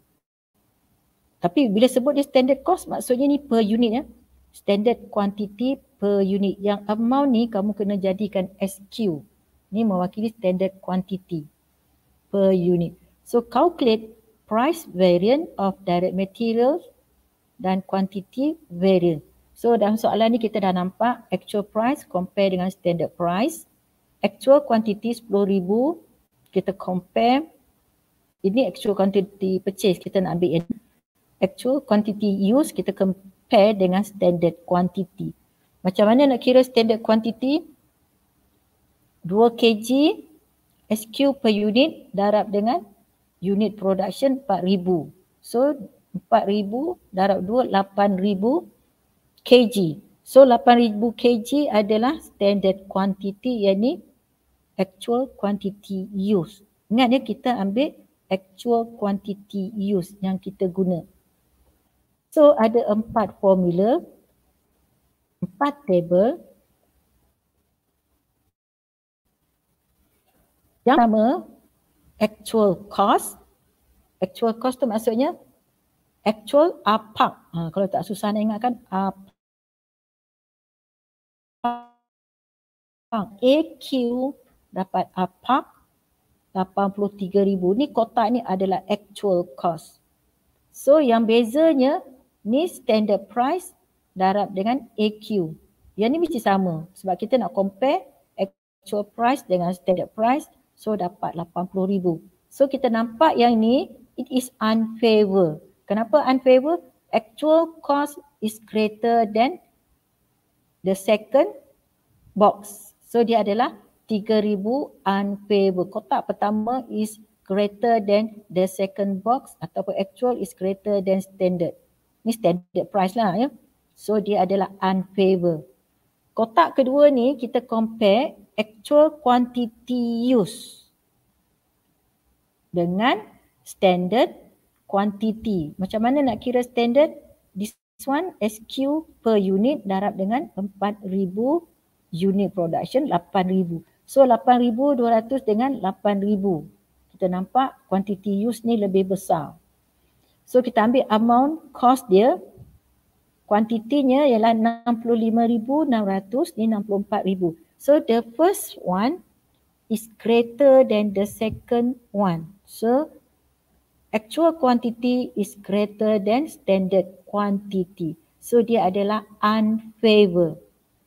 Tapi bila sebut dia standard cost, maksudnya ni per unit ya. Standard quantity per unit. Yang amount ni kamu kena jadikan SQ. Ni mewakili standard quantity per unit. So calculate price variance of direct materials dan quantity variance. So dalam soalan ni kita dah nampak actual price compare dengan standard price. Actual quantity 10,000 kita compare. Ini actual quantity purchase kita nak ambil yang actual quantity use kita compare dengan standard quantity. Macam mana nak kira standard quantity? 2 kg SQ per unit darab dengan unit production 4,000. So 4,000 darab 2 8,000 kg. So 8,000 kg adalah standard quantity, yang ni actual quantity use. Ingat ya, kita ambil actual quantity use yang kita guna. So ada 4 formula, 4 table. Yang pertama actual cost. Actual cost tu maksudnya actual APAC. Kalau tak susah nak ingatkan APAC. AQ dapat APAC 83,000. Ni kotak ni adalah actual cost. So yang bezanya ni standard price darab dengan AQ. Yang ni mesti sama sebab kita nak compare actual price dengan standard price. So dapat 80,000. So kita nampak yang ni it is unfavor. Kenapa unfavor? Actual cost is greater than the second box. So dia adalah 3,000 unfavor. Kotak pertama is greater than the second box ataupun actual is greater than standard. Ni standard price lah ya. So dia adalah unfavor. Kotak kedua ni kita compare actual quantity use dengan standard quantity. Macam mana nak kira standard? This one SQ per unit darab dengan 4,000 unit production 8,000. So 8,200 dengan 8,000. Kita nampak quantity use ni lebih besar. So kita ambil amount cost dia. Kuantitinya ialah 65,600 ni 64,000. So the first one is greater than the second one. So actual quantity is greater than standard quantity. So dia adalah unfavor.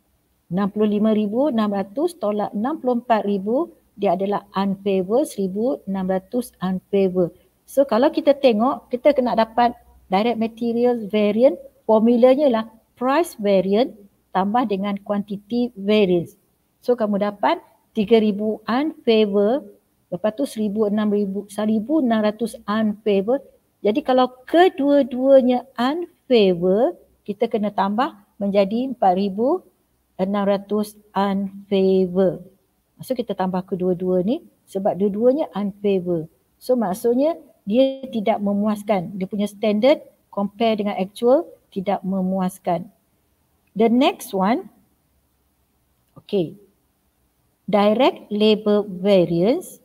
65,600 tolak 64,000 dia adalah unfavor, 1,600 unfavor. So kalau kita tengok, kita kena dapat direct material variant, formulanya lah price variant tambah dengan quantity variance. So kamu dapat 3,000 unfavor, lepas tu 1,600 unfavor. Jadi kalau kedua-duanya unfavor, kita kena tambah menjadi 4,600 unfavor. So kita tambah kedua-dua ni sebab dua-duanya unfavor. So maksudnya dia tidak memuaskan. Dia punya standard compare dengan actual tidak memuaskan. The next one, okay, direct labor variance.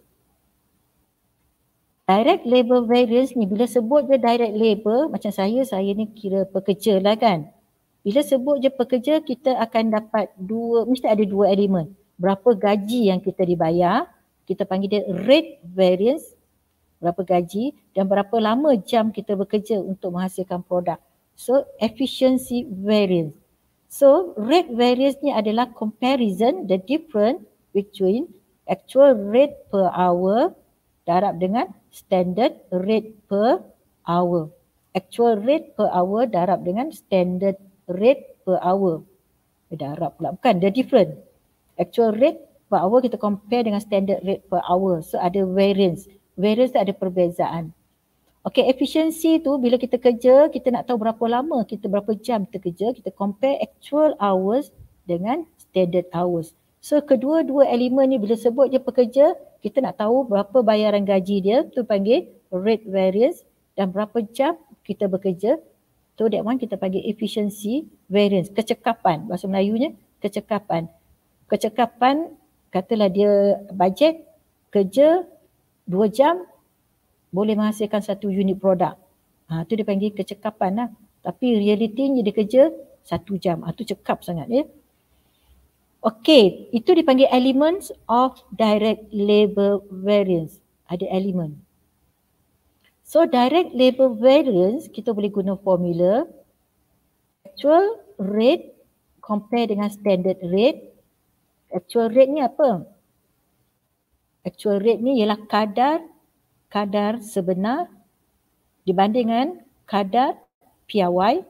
Direct labor variance ni bila sebut je direct labor, macam saya ni kira pekerja lah kan. Bila sebut je pekerja, kita akan dapat mesti ada dua elemen. Berapa gaji yang kita dibayar, kita panggil dia rate variance, berapa gaji, dan berapa lama jam kita bekerja untuk menghasilkan produk. So efficiency variance. So rate variance ni adalah comparison the difference between actual rate per hour darab dengan standard rate per hour. Actual rate per hour darab dengan standard rate per hour. Darab pula, bukan, the different. Actual rate per hour kita compare dengan standard rate per hour. So ada variance. Variance tu ada perbezaan. Okay, efficiency tu bila kita kerja, kita nak tahu berapa lama, berapa jam kita kerja, kita compare actual hours dengan standard hours. So kedua-dua elemen ni bila sebut je pekerja, kita nak tahu berapa bayaran gaji dia, tu panggil rate variance, dan berapa jam kita bekerja, so that one kita panggil efficiency variance, kecekapan, bahasa Melayunya kecekapan. Kecekapan, katalah dia bajet kerja 2 jam boleh menghasilkan 1 unit produk. Tu dia panggil kecekapan lah. Tapi realitinya dia kerja 1 jam. Tu cekap sangat ya. Okey, itu dipanggil elements of direct labor variance. Ada elemen. So direct labor variance kita boleh guna formula actual rate compare dengan standard rate. Actual rate ni apa? Actual rate ni ialah kadar sebenar dibanding dengan kadar piawai.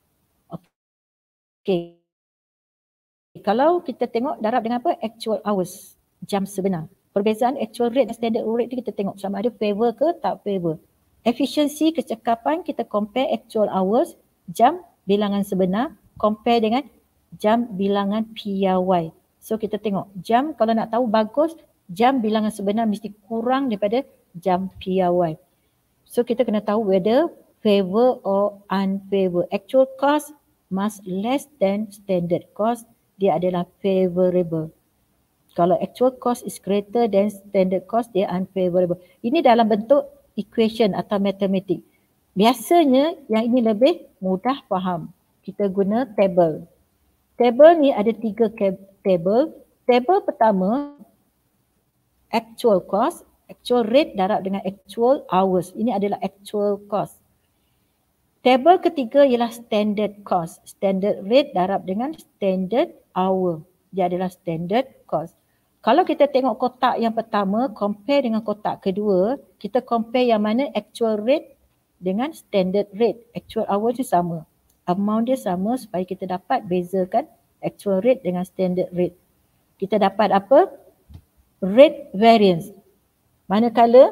Okey. Kalau kita tengok darab dengan apa? Actual hours, jam sebenar. Perbezaan actual rate dan standard rate tu kita tengok sama ada favor ke tak favor. Efficiency, kecekapan, kita compare actual hours, jam bilangan sebenar, compare dengan jam bilangan piawai. So kita tengok jam, kalau nak tahu bagus, jam bilangan sebenar mesti kurang daripada jam piawai. So kita kena tahu whether favor or unfavor. Actual cost must less than standard cost, dia adalah favorable. Kalau actual cost is greater than standard cost, dia unfavorable. Ini dalam bentuk equation atau matematik. Biasanya yang ini lebih mudah faham. Kita guna table. Table ni ada 3 table. Table pertama, actual cost, actual rate darab dengan actual hours. Ini adalah actual cost. Table ketiga ialah standard cost. Standard rate darab dengan standard hour. Dia adalah standard cost. Kalau kita tengok kotak yang pertama, compare dengan kotak kedua, kita compare yang mana actual rate dengan standard rate. Actual hour dia sama. Amount dia sama supaya kita dapat bezakan actual rate dengan standard rate. Kita dapat apa? Rate variance. Manakala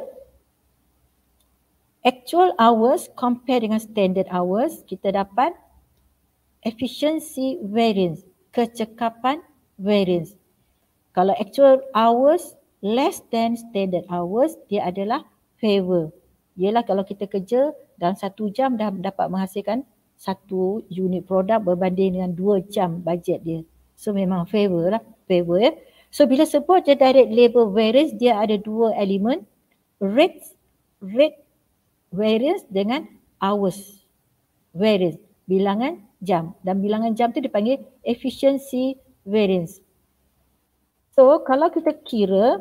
actual hours compare dengan standard hours, kita dapat efficiency variance, kecekapan variance. Kalau actual hours less than standard hours, dia adalah favor. Ialah kalau kita kerja dalam 1 jam dah dapat menghasilkan satu unit produk berbanding dengan 2 jam bajet dia. So memang favor ya. So bila sebut je direct labor variance, dia ada 2 elemen, rate variance dengan hours variance, bilangan jam, dan bilangan jam tu dipanggil efficiency variance. So kalau kita kira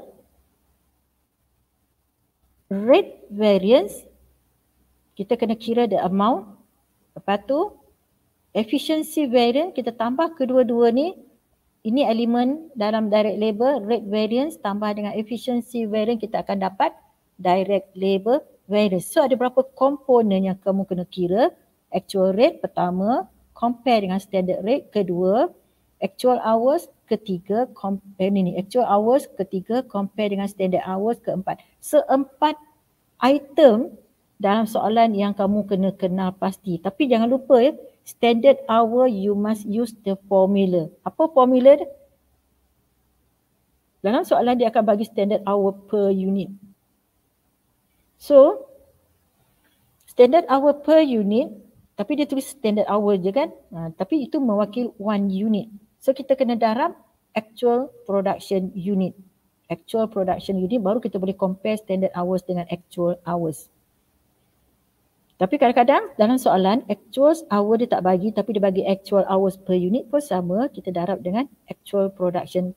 rate variance, kita kena kira the amount. Lepas tu efficiency variance, kita tambah kedua-dua ni. Ini elemen dalam direct labor, rate variance tambah dengan efficiency variance, kita akan dapat direct labor variance. So ada berapa komponen yang kamu kena kira. Actual rate pertama, compare dengan standard rate kedua, actual hours ketiga, actual hours ketiga, compare dengan standard hours keempat. So 4 item dalam soalan yang kamu kena kenal pasti. Tapi jangan lupa ya, standard hour you must use the formula. Apa formula dia? Dalam soalan dia akan bagi standard hour per unit. So standard hour per unit, tapi dia tulis standard hour je kan. Tapi itu mewakili 1 unit. So kita kena darab actual production unit. Actual production unit, baru kita boleh compare standard hours dengan actual hours. Tapi kadang-kadang dalam soalan actual hour dia tak bagi, tapi dia bagi actual hours per unit pun sama, kita darab dengan actual production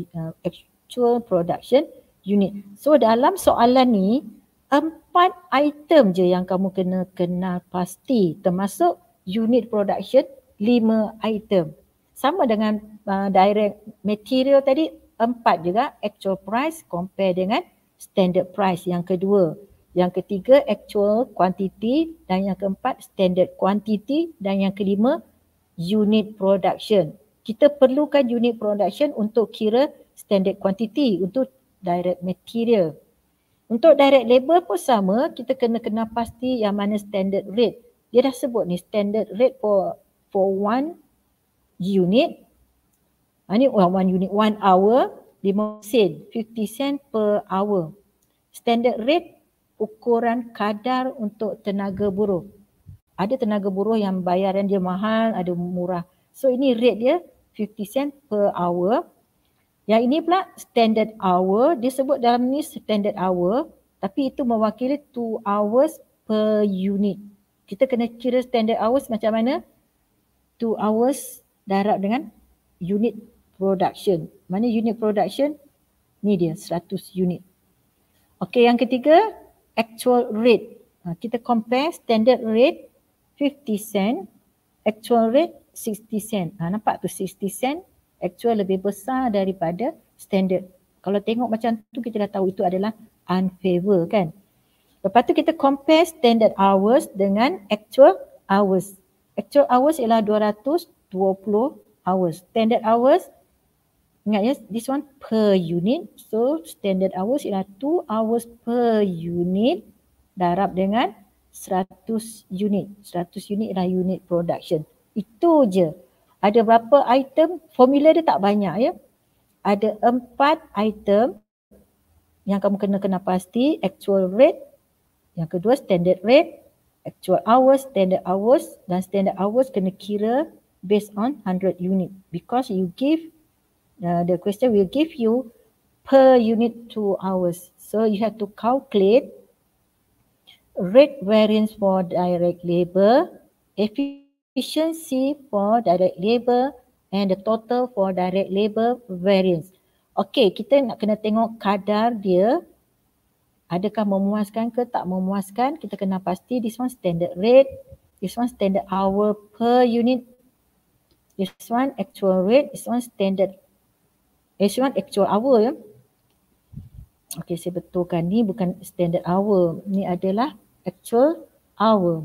unit. So dalam soalan ni 4 item je yang kamu kena kenal pasti, termasuk unit production 5 item. Sama dengan direct material tadi, 4 juga, actual price compare dengan standard price yang kedua. Yang ketiga actual quantity, dan yang keempat standard quantity, dan yang kelima unit production. Kita perlukan unit production untuk kira standard quantity untuk direct material. Untuk direct labor pun sama, kita kena kenal pasti yang mana standard rate. Dia dah sebut ni standard rate for 1 unit. Ni 1 unit, 1 hour 5 sen, 50 sen per hour. Standard rate ukuran kadar untuk tenaga buruh. Ada tenaga buruh yang bayaran dia mahal, ada murah. So ini rate dia 50 sen per hour. Yang ini pula standard hour, dia sebut dalam ni standard hour, tapi itu mewakili 2 hours per unit. Kita kena kira standard hours macam mana? 2 hours darab dengan unit production. Mana unit production? Ni dia 100 unit. Okey, yang ketiga actual rate. Kita compare standard rate 50 sen, actual rate 60 sen. Nampak tu 60 sen, actual lebih besar daripada standard. Kalau tengok macam tu kita dah tahu itu adalah unfavor kan. Lepas tu kita compare standard hours dengan actual hours. Actual hours ialah 220 hours. Standard hours, ingat ya, this one per unit. So standard hours ialah 2 hours per unit darab dengan 100 unit. 100 unit ialah unit production. Itu je. Ada berapa item? Formula dia tak banyak ya. Ada 4 item yang kamu kena pasti. Actual rate, yang kedua standard rate, actual hours, standard hours, dan standard hours kena kira based on 100 unit. Because you give the question will give you per unit 2 hours. So you have to calculate rate variance for direct labor, efficiency for direct labor, and the total for direct labor variance. Okey, kita nak kena tengok kadar dia. Adakah memuaskan ke tak memuaskan? Kita kena pasti this one standard rate, this one standard hour per unit, this one actual rate, this one standard actual hour ya. Okey, saya betulkan ni bukan standard hour. Ni adalah actual hour.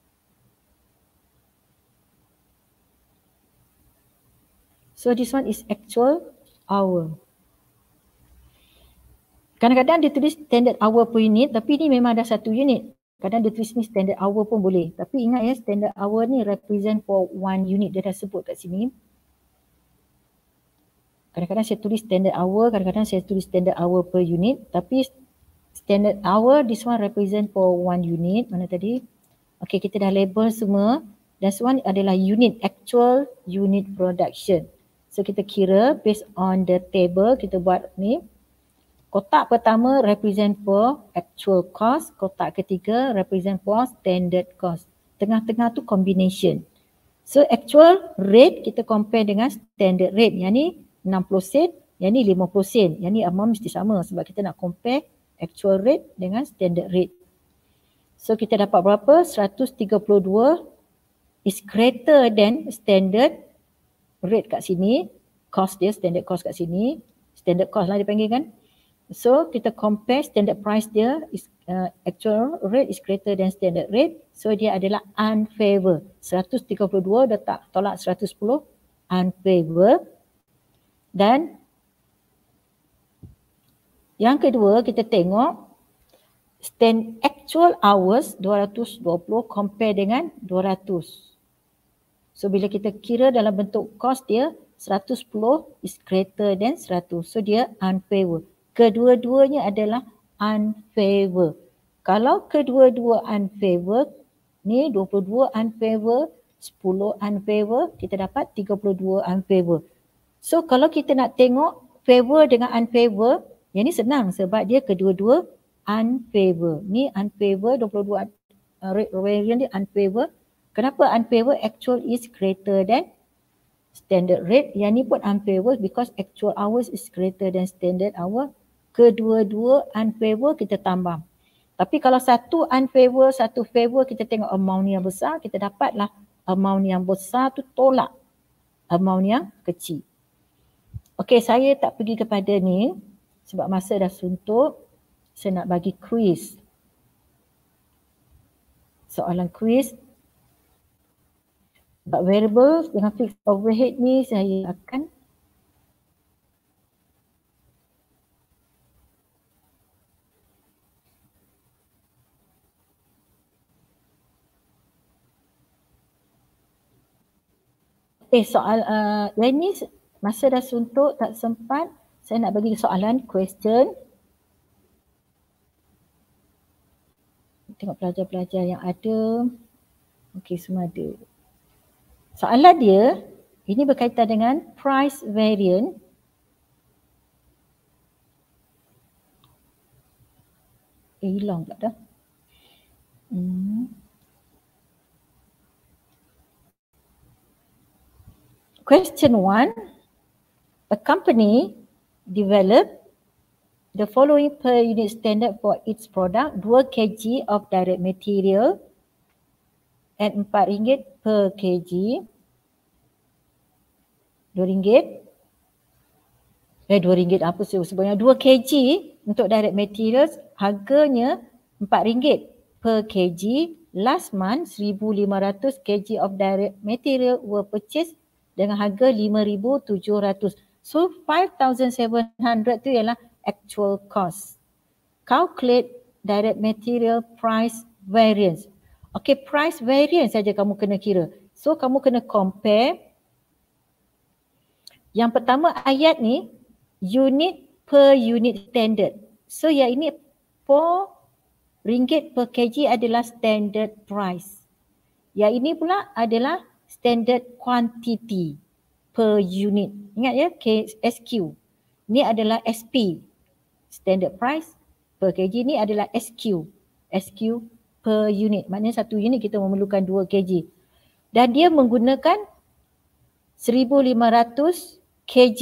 So this one is actual hour. Kadang-kadang dia tulis standard hour per unit, tapi ni memang ada 1 unit. Kadang dia tulis ni standard hour pun boleh. Tapi ingat ya, standard hour ni represent for 1 unit. Dia dah sebut kat sini. Kadang-kadang saya tulis standard hour, kadang-kadang saya tulis standard hour per unit. Tapi standard hour, this one represent for 1 unit. Mana tadi? Okey, kita dah label semua That's one adalah unit, actual unit production. So kita kira based on the table, kita buat ni. Kotak pertama represent for actual cost, kotak ketiga represent for standard cost. Tengah-tengah tu combination. So actual rate kita compare dengan standard rate. Yang ni 60 sen, yang ni 50 sen. Yang ni amount mesti sama sebab kita nak compare actual rate dengan standard rate. So kita dapat berapa? 132 is greater than standard rate kat sini. Cost dia, standard cost kat sini. Standard cost lah dia panggil kan. So kita compare standard price dia is actual rate is greater than standard rate. So dia adalah unfavor. 132 dah tak tolak 110 unfavor. Dan yang kedua kita tengok actual hours 220 compare dengan 200. So bila kita kira dalam bentuk cost dia 110 is greater than 100. So dia unfavor. Kedua-duanya adalah unfavor. Kalau kedua-dua unfavor, ni 22 unfavor, 10 unfavor, kita dapat 32 unfavor. So kalau kita nak tengok favor dengan unfavor, yang ni senang sebab dia kedua-dua unfavor. Ni unfavor, 22 rate variant dia unfavor. Kenapa unfavor? Actual is greater than standard rate. Yang ni pun unfavor because actual hours is greater than standard hour. Kedua-dua unfavor kita tambah. Tapi kalau satu unfavor, satu favor, kita tengok amount yang besar, kita dapatlah amount yang besar tu tolak amount yang kecil. Okey, saya tak pergi kepada ni sebab masa dah suntuk. Saya nak bagi quiz. Soalan quiz. Sebab variable dengan fixed overhead ni saya akan soal yang ni masa dah suntuk tak sempat. Saya nak bagi soalan question. Tengok pelajar-pelajar yang ada. Okey, semua ada. Soalan dia ini berkaitan dengan price variant. Hilang pula dah. Question 1. A company developed the following per unit standard for its product. 2 kg of direct material at RM4 per kg. RM2. RM2 apa sebenarnya? 2 kg untuk direct materials harganya RM4 per kg. Last month 1,500 kg of direct material were purchased dengan harga 5,700. So 5,700 tu ialah actual cost. Calculate direct material price variance. Okay, price variance saja kamu kena kira. So kamu kena compare. Yang pertama ayat ni unit per unit standard. So yang ini RM4 per kg adalah standard price. Yang ini pula adalah standard quantity per unit. Ingat ya, SQ. Ini adalah SP, standard price per kg. Ini adalah SQ, SQ per unit. Maknanya satu unit kita memerlukan 2 kg. Dan dia menggunakan 1,500 kg,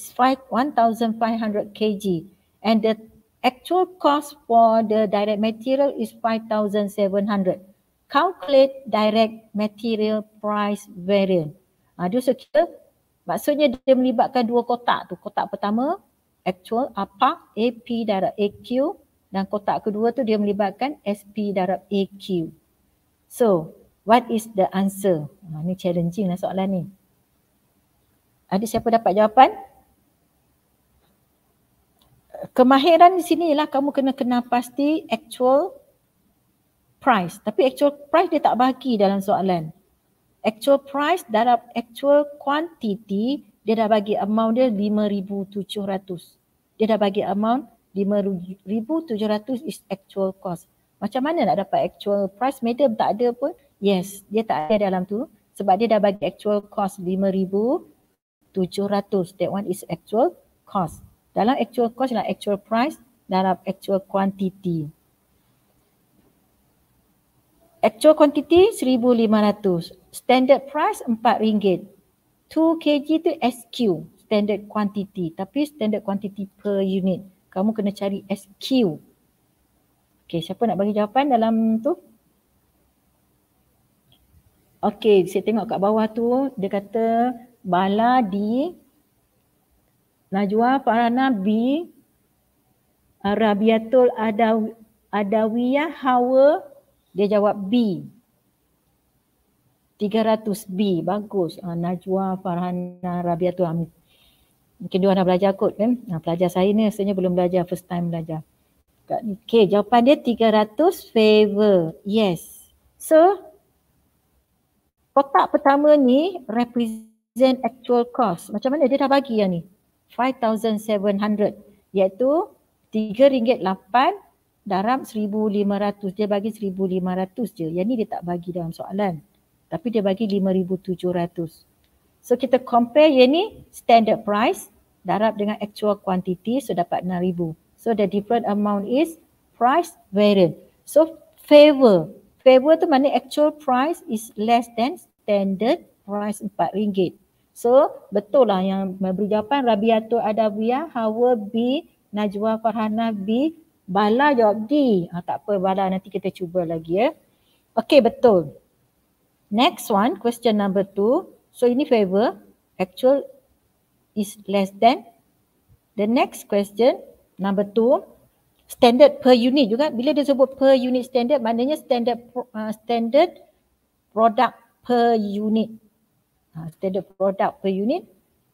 1,500 kg. And the actual cost for the direct material is 5,700. Calculate direct material price variance. Dia sekira maksudnya dia melibatkan 2 kotak tu. Kotak pertama actual apa AP darab AQ dan kotak kedua tu dia melibatkan SP darab AQ. So, what is the answer? Ni challenging lah soalan ni. Ada siapa dapat jawapan? Kemahiran di sini ialah kamu kena kenal pasti actual price. Tapi actual price dia tak bagi dalam soalan. Actual price darab actual quantity, dia dah bagi amount dia 5,700. Dia dah bagi amount 5,700 is actual cost. Macam mana nak dapat actual price? Madam tak ada pun. Yes, dia tak ada dalam tu sebab dia dah bagi actual cost 5,700. That one is actual cost. Dalam actual cost ialah actual price, dalam actual quantity. Actual quantity 1,500. Standard price RM4. 2 kg tu SQ, standard quantity. Tapi standard quantity per unit. Kamu kena cari SQ. Okay, siapa nak bagi jawapan dalam tu? Okay, saya tengok kat bawah tu, dia kata Bala D, Najwa Farhana B, Rabiatul Adawiyah Hawa, dia jawab B. 300 B, bagus. Najwa Farhana Rabiatul Hamid. Mungkin dia nak belajar kot kan. Pelajar saya ni sebenarnya belum belajar, first time belajar. Okay, jawapan dia 300 favor. Yes. So, kotak pertama ni represent actual cost. Macam mana dia dah bagi yang ni? 5,700 iaitu RM3.8 darab 1,500. Dia bagi 1,500 je. Yang ni dia tak bagi dalam soalan. Tapi dia bagi 5,700. So kita compare yang ni standard price darab dengan actual quantity, so dapat 6,000. So the different amount is price variant. So favor. Favor tu maknanya actual price is less than standard price RM4. So betul lah yang memberi jawapan Rabiatul Adawiyah, Hawa B, Najwa Farhana B, Bala jawab D. Tak apa Bala, nanti kita cuba lagi ya. Okay, betul. Next one, question number 2. So ini favor, actual is less than. The next question, number 2. Standard per unit juga. Bila dia sebut per unit standard, maknanya standard product per unit. Standard product per unit.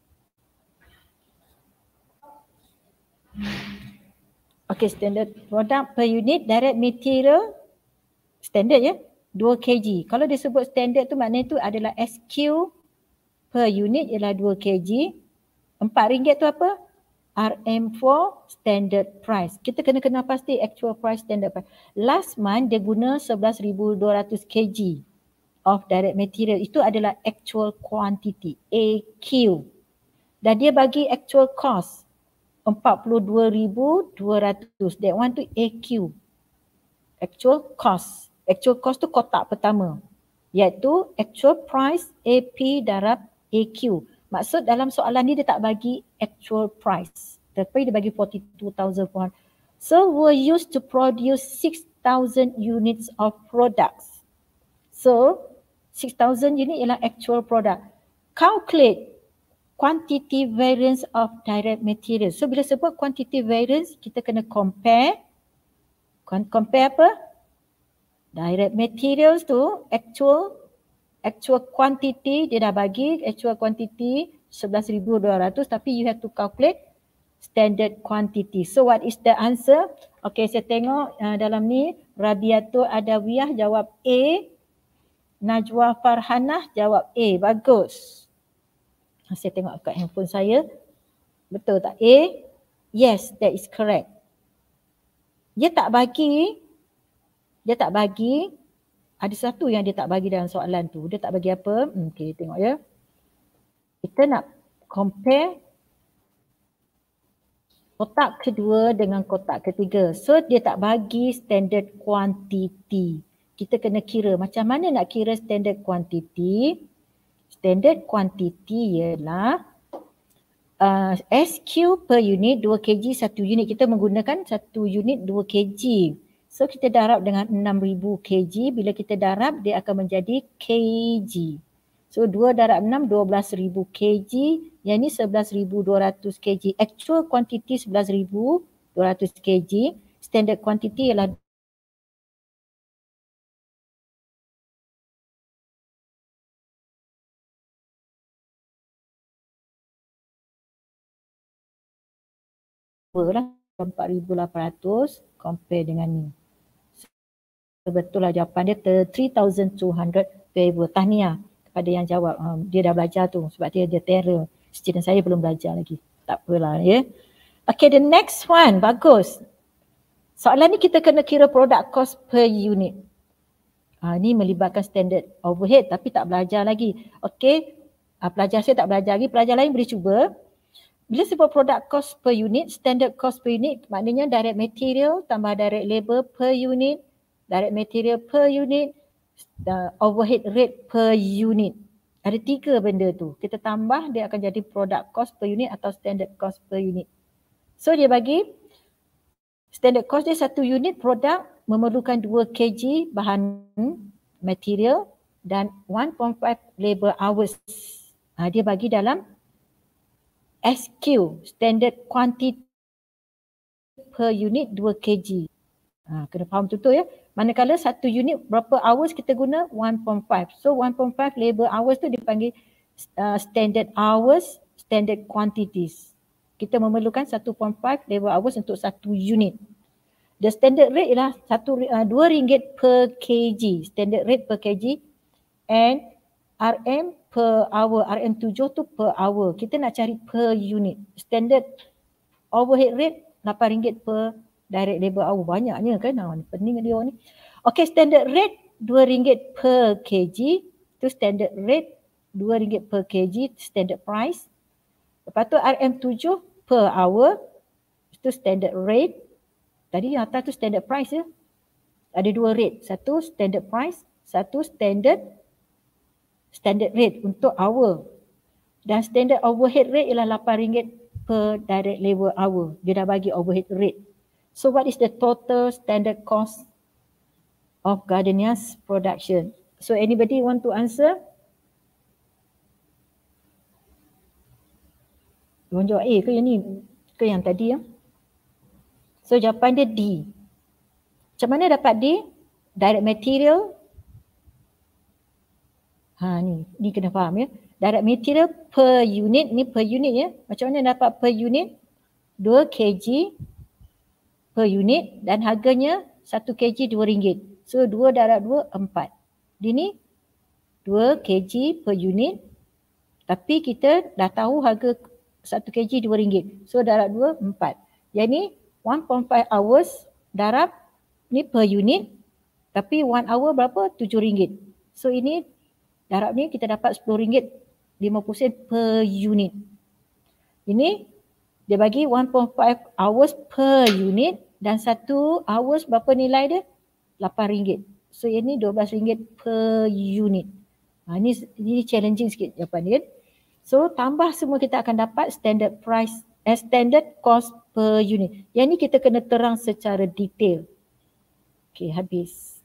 Okay, standard product per unit, direct material, standard ya, 2 kg. Kalau dia sebut standard tu maknanya tu adalah SQ per unit ialah 2 kg. RM4 tu apa? RM4 standard price. Kita kena kenal pasti actual price, standard price. Last month dia guna 11,200 kg of direct material. Itu adalah actual quantity, AQ. Dan dia bagi actual cost 42,200. That one tu AQ. Actual cost. Actual cost tu kotak pertama. Iaitu actual price AP darab AQ. Maksud dalam soalan ni dia tak bagi actual price. Tapi dia bagi 42,400. So were used to produce 6,000 units of products. So 6,000 unit ialah actual product. Calculate quantity variance of direct material. So bila sebut quantity variance, kita kena compare. Compare apa? Direct materials tu actual quantity dia dah bagi actual quantity 11,200 tapi you have to calculate standard quantity. So what is the answer? Okay, saya tengok dalam ni Rabiatul Adawiyah jawab A, Najwa Farhanah jawab A. Bagus. Saya tengok kat handphone saya. Betul tak A? Yes, that is correct. Dia tak bagi ada satu yang dia tak bagi dalam soalan tu. Dia tak bagi apa? Okay, tengok ya. Kita nak compare kotak kedua dengan kotak ketiga. So dia tak bagi standard quantity. Kita kena kira macam mana nak kira standard quantity. Standard quantity ialah SQ per unit 2 kg 1 unit. Kita menggunakan 1 unit 2 kg. So kita darab dengan 6,000 kg. Bila kita darab dia akan menjadi kg. So 2 darab 6 12,000 kg. Yang ni 11,200 kg. Actual quantity 11,200 kg. Standard quantity ialah lah 4,800 compare dengan ni. Betul lah jawapan dia 3,200 favor. Tahniah kepada yang jawab. Dia dah belajar tu sebab dia terror. Student saya belum belajar lagi. Tak apalah ya. Okay, the next one. Bagus. Soalan ni kita kena kira product cost per unit. Ni melibatkan standard overhead tapi tak belajar lagi. Okey, pelajar saya tak belajar lagi, pelajar lain boleh cuba. Bila sebut product cost per unit, standard cost per unit, maknanya direct material tambah direct labor per unit, direct material per unit, overhead rate per unit. Ada 3 benda tu. Kita tambah, dia akan jadi product cost per unit atau standard cost per unit. So dia bagi standard cost dia 1 unit produk memerlukan 2 kg bahan material dan 1.5 labor hours. Dia bagi dalam SQ, standard quantity per unit 2 kg. Kena faham betul ya. Manakala 1 unit berapa hours kita guna? 1.5. So 1.5 labor hours tu dipanggil standard hours, standard quantities. Kita memerlukan 1.5 labor hours untuk 1 unit. The standard rate ialah RM2 per kg. Standard rate per kg and RM per hour. RM7 tu per hour. Kita nak cari per unit. Standard overhead rate RM8 per direct labor hour. Banyaknya kan. Pening dia ni. Okay, standard rate RM2 per kg. Itu standard rate RM2 per kg. Standard price. Lepas tu RM7 per hour. Itu standard rate. Tadi yang atas tu standard price ya. Ada 2 rate. Satu standard price. Satu standard rate untuk hour. Dan standard overhead rate ialah RM8 per direct labor hour. Dia dah bagi overhead rate. So what is the total standard cost of Gardenia's production? So anybody want to answer? Orang jawab A ke yang ni? Ke yang tadi ya? So jawapan dia D. Macam mana dapat D? Direct material. Ni kena faham ya. Direct material per unit, ni per unit ya. Macam mana dapat per unit? 2 kg per unit dan harganya 1 kg RM2. So 2 darab 2, 4. Ini 2 kg per unit. Tapi kita dah tahu harga 1 kg RM2. So darab 2, 4. Yang ni 1.5 hours darab ni per unit. Tapi 1 hour berapa? RM7. So ini darab ni kita dapat RM10.50 per unit. Ini dia bagi 1.5 hours per unit dan 1 hours berapa nilai dia? RM8. So ini RM12 per unit. Ini challenging sikit jawapan dia. So tambah semua kita akan dapat standard price, standard cost per unit. Yang ni kita kena terang secara detail. Okay, habis.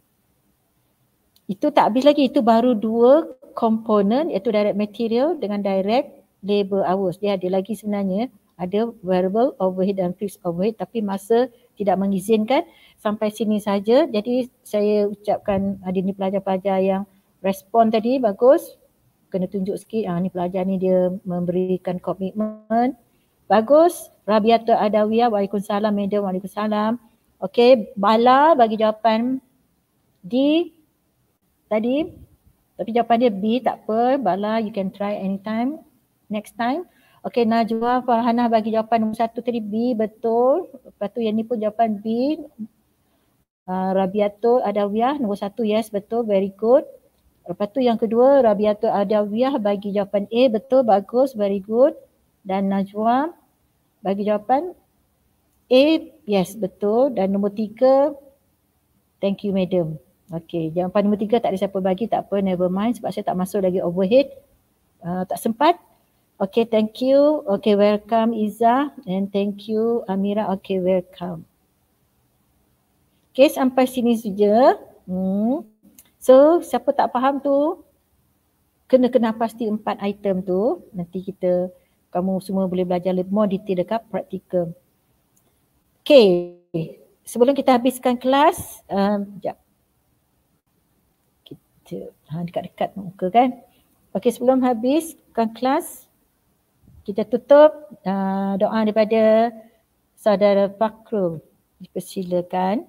Itu tak habis lagi. Itu baru 2 komponen iaitu direct material dengan direct labor hours. Dia ada lagi sebenarnya. Ada variable overhead dan fixed overhead tapi masa tidak mengizinkan. Sampai sini saja. Jadi saya ucapkan ada ni pelajar-pelajar yang respon tadi bagus. Kena tunjuk sikit. Ni pelajar ni dia memberikan komitmen. Bagus. Rabiatul Adawiyah. Waalaikumsalam. Madam. Waalaikumsalam. Okey. Bala bagi jawapan D tadi. Tapi jawapan dia B, tak apa. Bala, you can try anytime. Next time. Okey, Najwa Farhanah bagi jawapan nombor 1 tadi B, betul. Lepas tu yang ni pun jawapan B. Rabiatul Adawiyah nombor 1, yes, betul. Very good. Lepas tu yang kedua, Rabiatul Adawiyah bagi jawapan A, betul, bagus, very good. Dan Najwa bagi jawapan A, yes, betul. Dan nombor 3, thank you, madam. Okey, jawapan nombor 3 tak ada siapa bagi, tak apa, never mind sebab saya tak masuk lagi overhead. Tak sempat. Okey, thank you. Okey, welcome Izzah and thank you Amira. Okey, welcome. Okey, sampai sini saja. So, siapa tak faham tu, kena pasti 4 item tu. Nanti kamu semua boleh belajar lebih more detail dekat praktikal. Okey, sebelum kita habiskan kelas, sekejap. Dekat-dekat muka kan. Okey, sebelum habiskan kelas, kita tutup doa daripada saudara Fakrul. Dipersilakan.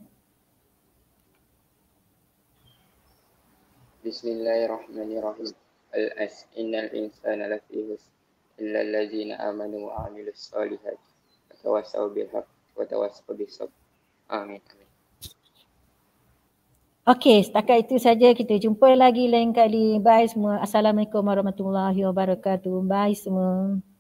Bismillahirrahmanirrahim. Al-as innal insana lafi khusr illa allazina amanu wa 'amilus solihati wa tawassaw bil haqq wa tawassaw bis sabr. Amin. Okey, setakat itu saja. Kita jumpa lagi lain kali. Bye semua. Assalamualaikum warahmatullahi wabarakatuh. Bye semua.